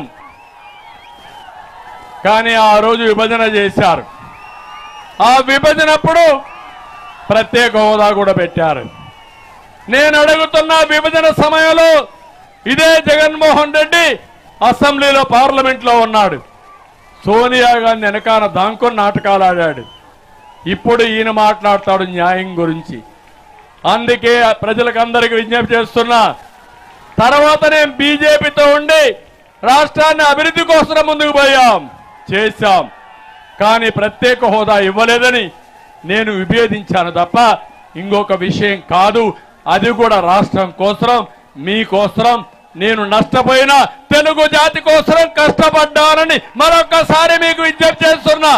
కానీ ఆ రోజు విభజన చేశారు. ఆ విభజనప్పుడు ప్రత్యేక హోదా కూడా పెట్టారు. నేను అడుగుతున్న విభజన సమయంలో ఇదే జగన్మోహన్ రెడ్డి అసెంబ్లీలో పార్లమెంట్లో ఉన్నాడు. సోనియా గాంధీ వెనకాల దాంకొని నాటకాలు ఆడాడు. ఇప్పుడు ఈయన మాట్లాడతాడు న్యాయం గురించి. అందుకే ప్రజలకు అందరికీ విజ్ఞప్తి చేస్తున్నా, తర్వాత నేను బీజేపీతో ఉండి రాష్ట్రాన్ని అభివృద్ధి కోసం ముందుకు పోయాం, చేశాం. కానీ ప్రత్యేక హోదా ఇవ్వలేదని నేను విభేదించాను తప్ప ఇంకొక విషయం కాదు. అది కూడా రాష్ట్రం కోసం, మీకోసం, నేను నష్టపోయిన తెలుగు జాతి కోసం కష్టపడ్డానని మరొకసారి మీకు విజ్ఞప్తి చేస్తున్నా.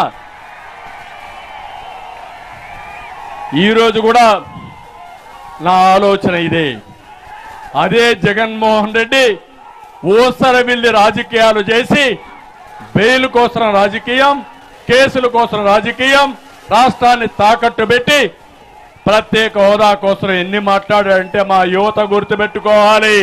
ఈరోజు కూడా నా ఆలోచన ఇదే. అదే జగన్మోహన్ రెడ్డి ఊసరవిల్లి రాజకీయాలు చేసి బెయిల్ కోసం రాజకీయం, కేసుల కోసం రాజకీయం, రాష్ట్రాన్ని తాకట్టు పెట్టి ప్రత్యేక హోదా కోసం ఎన్ని మాట్లాడాడంటే మా యువత గుర్తుపెట్టుకోవాలి.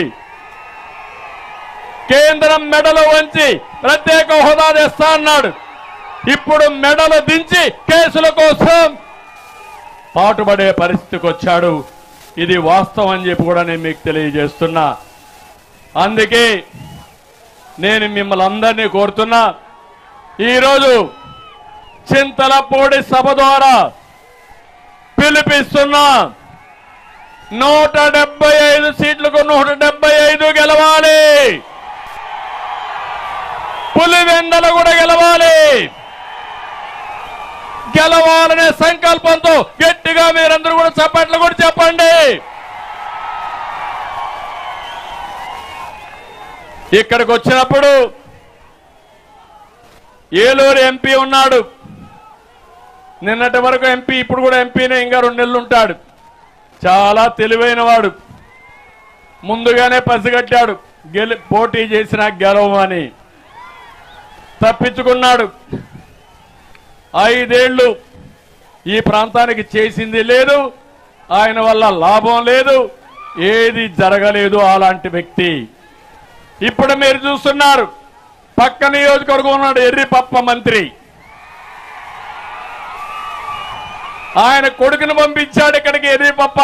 కేంద్రం మెడలు వంచి ప్రత్యేక హోదా తెస్తా అన్నాడు. ఇప్పుడు మెడలు దించి కేసుల కోసం పాటుపడే పరిస్థితికి వచ్చాడు. ఇది వాస్తవం అని చెప్పి కూడా నేను మీకు తెలియజేస్తున్నా. అందుకే నేను మిమ్మల్ని అందరినీ కోరుతున్నా, ఈరోజు చింతలపూడి సభ ద్వారా పిలిపిస్తున్నా, నూట డెబ్బై ఐదు సీట్లకు నూట డెబ్బై ఐదు గెలవాలి. పులివెందల కూడా గెలవాలి. గెలవాలనే సంకల్పంతో గట్టిగా మీరందరూ కూడా చప్పట్లు కూడా చెప్పండి. ఇక్కడికి వచ్చినప్పుడు ఏలూరు ఎంపీ ఉన్నాడు. నిన్నటి వరకు ఎంపీ, ఇప్పుడు కూడా ఎంపీనే, ఇంకా రెండు నెలలు ఉంటాడు. చాలా తెలివైన వాడు. ముందుగానే పసిగట్టాడు గెలి పోటీ చేసిన గెలవమని. తప్పించుకున్నాడు. ఐదేళ్లు ఈ ప్రాంతానికి చేసింది లేదు, ఆయన వల్ల లాభం లేదు, ఏది జరగలేదు అలాంటి వ్యక్తి. ఇప్పుడు మీరు చూస్తున్నారు, పక్క నియోజకవర్గం ఉన్నాడు ఎర్రిపప్ప మంత్రి. ఆయన కొడుకును పంపించాడు ఇక్కడికి ఎర్రిపప్ప.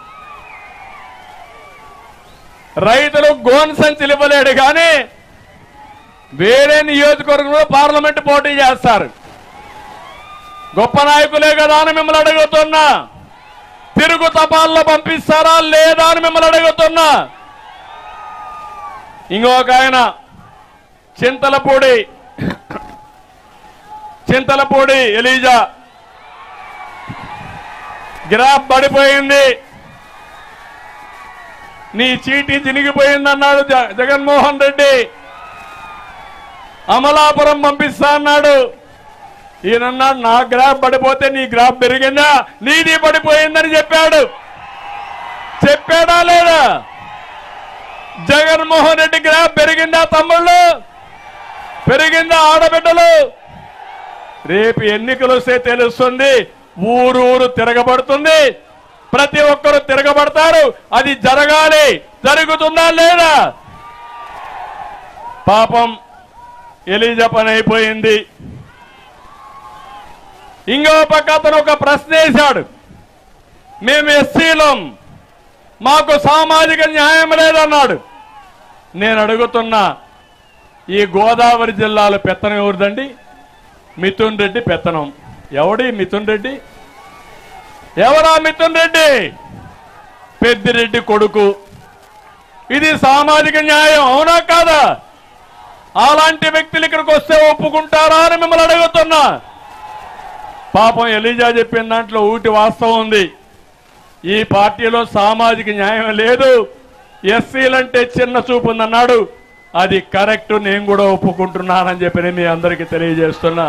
రైతులు గోన్ సంచులు ఇవ్వలేడు కానీ వేరే నియోజకవర్గంలో పార్లమెంట్ పోటీ చేస్తారు. గొప్ప నాయకులే కదా అని మిమ్మల్ని అడుగుతున్నా. తిరుగు తపాల్లో పంపిస్తారా లేదా అని మిమ్మల్ని అడుగుతున్నా. ఇంకొక ఆయన చింతలపూడి చింతలపూడి ఎలీజా గ్రాఫ్ పడిపోయింది, నీ చీటీ చినిగిపోయింది అన్నాడు జగన్మోహన్ రెడ్డి. అమలాపురం పంపిస్తా అన్నాడు. ఈయనన్నాడు నా గ్రాఫ్ పడిపోతే నీ గ్రాఫ్ పెరిగిందా, నీది పడిపోయిందని చెప్పాడు. చెప్పాడా లేదా? జగన్మోహన్ రెడ్డి గ్రాఫ్ పెరిగిందా తమ్ముళ్ళు? పెరిగిందా ఆడబిడ్డలు? రేపు ఎన్నికలు వస్తే తెలుస్తుంది. ఊరు ఊరు తిరగబడుతుంది, ప్రతి ఒక్కరు తిరగబడతారు. అది జరగాలి. జరుగుతుందా లేదా? పాపం ఎలీజా పని అయిపోయింది. ఇంకో పక్క అతను ఒక ప్రశ్న వేశాడు, మేము ఎస్సీలం, మాకు సామాజిక న్యాయం లేదన్నాడు. నేను అడుగుతున్నా, ఈ గోదావరి జిల్లాలో పెత్తనం ఎవరిదండి? మిథున్ రెడ్డి పెత్తనం. ఎవడి మిథున్ రెడ్డి? ఎవరా మిథున్ రెడ్డి? పెద్దిరెడ్డి కొడుకు. ఇది సామాజిక న్యాయం అవునా కాదా? అలాంటి వ్యక్తులు ఇక్కడికి వస్తే ఒప్పుకుంటారా అని మిమ్మల్ని అడుగుతున్నా. పాపం ఎలీజా చెప్పిన దాంట్లో ఊటి వాస్తవం ఉంది. ఈ పార్టీలో సామాజిక న్యాయం లేదు, ఎస్సీలంటే చిన్న చూపు ఉందన్నాడు. అది కరెక్ట్, నేను కూడా ఒప్పుకుంటున్నానని చెప్పి మీ అందరికీ తెలియజేస్తున్నా.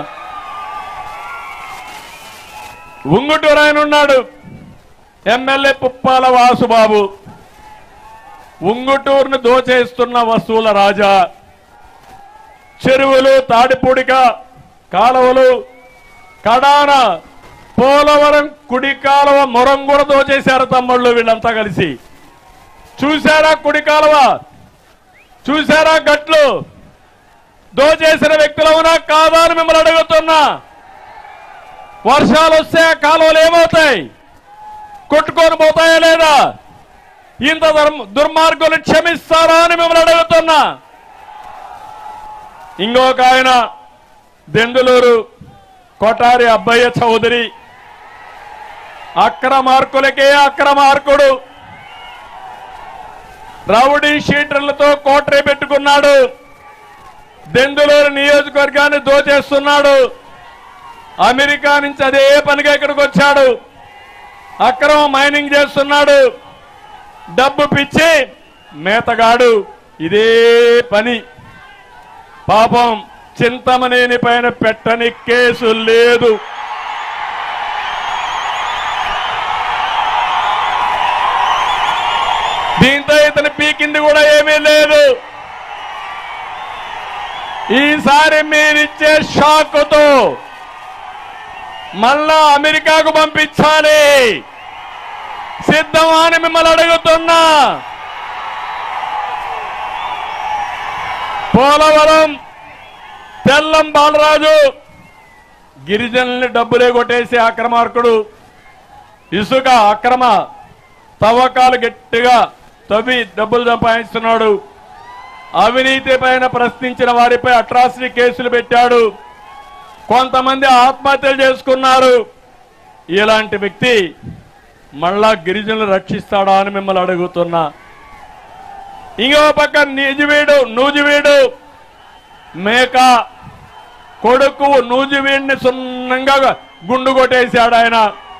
ఉంగుటూరు ఆయన ఉన్నాడు, ఎమ్మెల్యే పుప్పాల వాసుబాబు. ఉంగుటూరును దోచేస్తున్న వసూల రాజా. చెరువులు, తాడిపూడిక కాలువలు, కడాన పోలవరం కుడి కాలువ మొరం కూడా దోచేశారు తమ్ముళ్ళు వీళ్ళంతా కలిసి. చూశారా కుడి కాలువ? చూశారా గట్లు? దోచేసిన వ్యక్తులు అవునా కాదా అని మిమ్మల్ని అడుగుతున్నా. వర్షాలు వస్తే ఆ కాలువలు ఏమవుతాయి? కొట్టుకొని పోతాయా లేదా? ఇంత దుర్మార్గులు క్షమిస్తారా అని మిమ్మల్ని అడుగుతున్నా. ఇంకొక ఆయన దెందులూరు కొటారి అబ్బయ్య చౌదరి, అక్రమార్కులకే అక్రమార్కుడు. రౌడీ షీటర్లతో కోటరీ పెట్టుకున్నాడు. దెందులూరు నియోజకవర్గాన్ని దోచేస్తున్నాడు. అమెరికా నుంచి అదే పనిగా ఇక్కడికి వచ్చాడు. అక్రమ మైనింగ్ చేస్తున్నాడు. డబ్బు పిచ్చి మేతగాడు. ఇదే పని. పాపం చింతమనేని పైన పెట్టని కేసు లేదు. దీంతో ఇతను పీకింది కూడా ఏమీ లేదు. ఈసారి మీరిచ్చే షాకుతో మళ్ళా అమెరికాకు పంపించాలి. సిద్ధమా అని మిమ్మల్ని అడుగుతున్నా. పోలవరం తెల్లం బాలరాజు గిరిజనుల్ని డబ్బులే కొట్టేసి అక్రమార్కుడు. ఇసుక అక్రమ తవ్వకాలు గట్టిగా తవ్వి డబ్బులు సంపాదిస్తున్నాడు. అవినీతి పైన ప్రశ్నించిన వారిపై అట్రాసిటీ కేసులు పెట్టాడు. కొంతమంది ఆత్మహత్యలు చేసుకున్నారు. ఇలాంటి వ్యక్తి మళ్ళా గిరిజనులు రక్షిస్తాడా అని మిమ్మల్ని అడుగుతున్నా. ఇంకో పక్క నిజవీడు నూజివీడు మేక కొడుకు నూజివీడిని సున్నంగా గుండు కొట్టేశాడు ఆయన.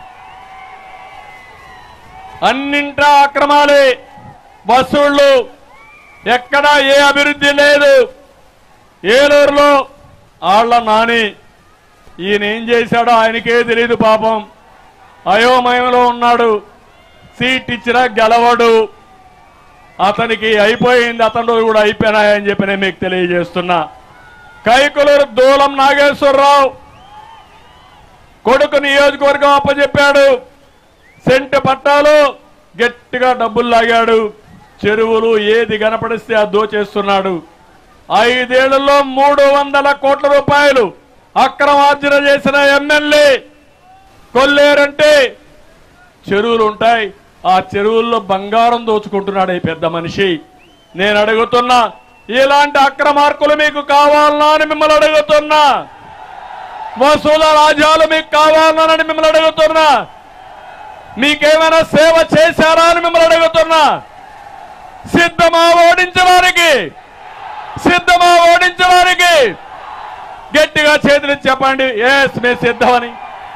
అన్నింటా అక్రమాలే, వసూళ్లు, ఎక్కడా ఏ అభివృద్ధి లేదు. ఏలూరులో ఆళ్ల నాని ఈయన ఏం చేశాడో ఆయనకే తెలియదు. పాపం అయోమయంలో ఉన్నాడు. సీట్ ఇచ్చినా గెలవడు. అతనికి అయిపోయింది, అతను రోజు కూడా అయిపోయినాయని చెప్పి నేను మీకు తెలియజేస్తున్నా. కైకులూరు దూలం నాగేశ్వరరావు కొడుకు నియోజకవర్గం అప్పచెప్పాడు. సెంటు పట్టాలు గట్టిగా డబ్బులు లాగాడు. చెరువులు ఏది కనపడిస్తే అది దోచేస్తున్నాడు. ఐదేళ్లలో మూడు వందల కోట్ల రూపాయలు అక్రమార్జన చేసిన ఎమ్మెల్యే. కొల్లేరంటే చెరువులు ఉంటాయి, ఆ చెరువుల్లో బంగారం దోచుకుంటున్నాడు ఈ పెద్ద మనిషి. నేను అడుగుతున్నా, ఇలాంటి అక్రమార్కులు మీకు కావాలనా అని మిమ్మల్ని అడుగుతున్నా. వసూల రాజ్యాలు మీకు కావాలనని మిమ్మల్ని అడుగుతున్నా. మీకేమైనా సేవ చేశారా అని మిమ్మల్ని అడుగుతున్నా. సిద్ధమా ఓడించడానికి? సిద్ధమా ఓడించడానికి? గట్టిగా చేతులు చెప్పండి, ఎస్ మేము సిద్ధమని.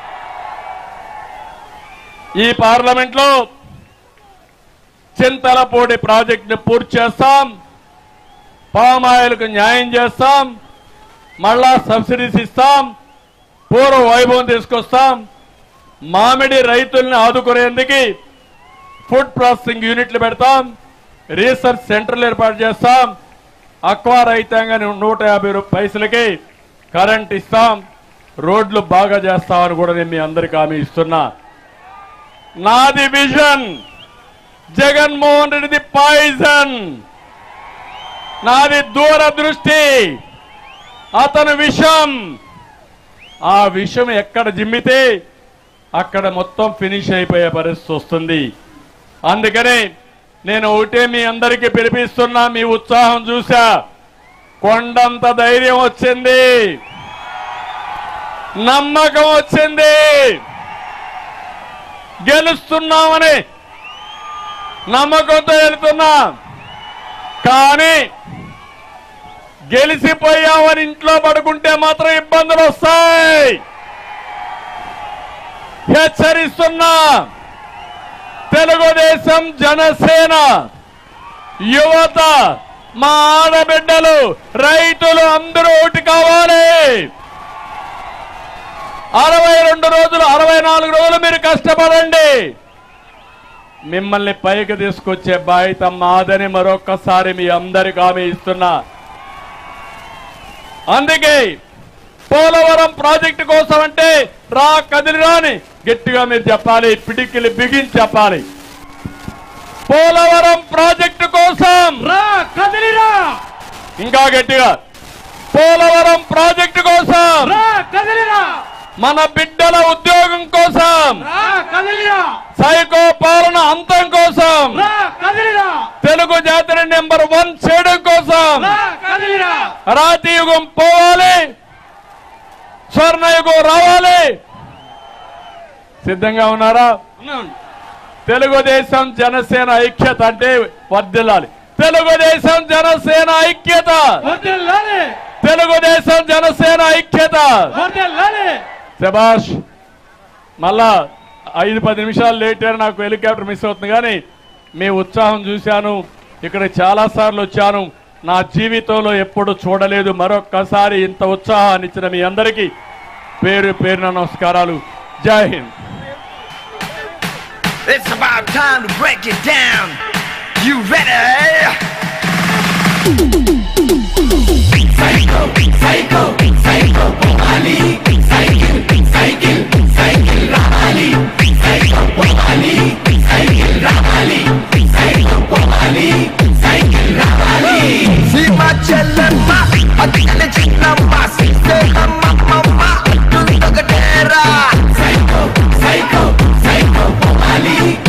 ఈ పార్లమెంట్ లో చింతలపూడి ప్రాజెక్ట్ ని పూర్తి చేస్తాం. పామాయిల్కు న్యాయం చేస్తాం. మళ్ళా సబ్సిడీస్ ఇస్తాం. పూర్వ వైభవం తీసుకొస్తాం. మామిడి రైతుల్ని ఆదుకునేందుకు ఫుడ్ ప్రాసెసింగ్ యూనిట్లు పెడతాం. రీసెర్చ్ సెంటర్లు ఏర్పాటు చేస్తాం. అక్వా రైతాంగాన్ని నూట యాభై పైసలకి కరెంట్ ఇస్తాం. రోడ్లు బాగా చేస్తామని కూడా నేను మీ అందరికీ హామీ ఇస్తున్నా. నాది విజన్, జగన్మోహన్ రెడ్డిది పాయిజన్. నాది దూరదృష్టి, అతను విషం. ఆ విషం ఎక్కడ జిమ్మితే అక్కడ మొత్తం ఫినిష్ అయిపోయే పరిస్థితి వస్తుంది. అందుకని నేను ఒకటే మీ అందరికీ పిలిపిస్తున్నా. మీ ఉత్సాహం చూసా, కొండంత ధైర్యం వచ్చింది, నమ్మకం వచ్చింది, గెలుస్తున్నామని నమ్మకంతో వెళ్తున్నా. కానీ గెలిచిపోయామని ఇంట్లో పడుకుంటే మాత్రం ఇబ్బందులు వస్తాయి. హెచ్చరిస్తున్నా. తెలుగుదేశం, జనసేన, యువత, మా ఆడబిడ్డలు, రైతులు అందరూ ఒకటి కావాలి. అరవై రెండు రోజులు అరవై నాలుగు రోజులు మీరు కష్టపడండి. మిమ్మల్ని పైకి తీసుకొచ్చే బాధ్యత మాదని మరొక్కసారి మీ అందరికీ హామీ ఇస్తున్నా. అందుకే పోలవరం ప్రాజెక్టు కోసం అంటే రా కదిలిరాని గట్టిగా మీరు చెప్పాలి, పిడికిలి బిగించి చెప్పాలి. పోలవరం ప్రాజెక్టు కోసం రా కదిలిరా, ఇంకా గట్టిగా పోలవరం ప్రాజెక్టు కోసం రా కదిలిరా, మన బిడ్డల ఉద్యోగం కోసం, రా కదిలిరా, సైకో పాలన అంతం కోసం, రా కదిలిరా, తెలుగు జాతిని నెంబర్ వన్ చేయడం కోసం, రా కదిలిరా, రాతి యుగం పోవాలి, స్వర్ణయుగం రావాలి. సిద్ధంగా ఉన్నారా? తెలుగుదేశం జనసేన ఐక్యత అంటే వర్ధిల్లాలి. తెలుగుదేశం జనసేన ఐక్యత, తెలుగుదేశం జనసేన ఐక్యత. శభాష్. మళ్ళా ఐదు పది నిమిషాలు లేట్ అయినా నాకు హెలికాప్టర్ మిస్ అవుతుంది, కానీ మీ ఉత్సాహం చూశాను. ఇక్కడ చాలా సార్లు వచ్చాను, నా జీవితంలో ఎప్పుడు చూడలేదు. మరొక్కసారి ఇంత ఉత్సాహాన్ని ఇచ్చిన మీ అందరికీ పేరు పేరున నమస్కారాలు. జై Hind. It's about time to break it down. You ready? Psycho, psycho, psycho, Pomali. Cycle, cycle, cycle, Ramali. Psycho, Pomali. Cycle, Ramali. Psycho, Pomali. Cycle, Ramali. See my chellamma, adile chinnamma, say mamma, mamma, tundagatera. Psycho, psycho, psycho, Pomali.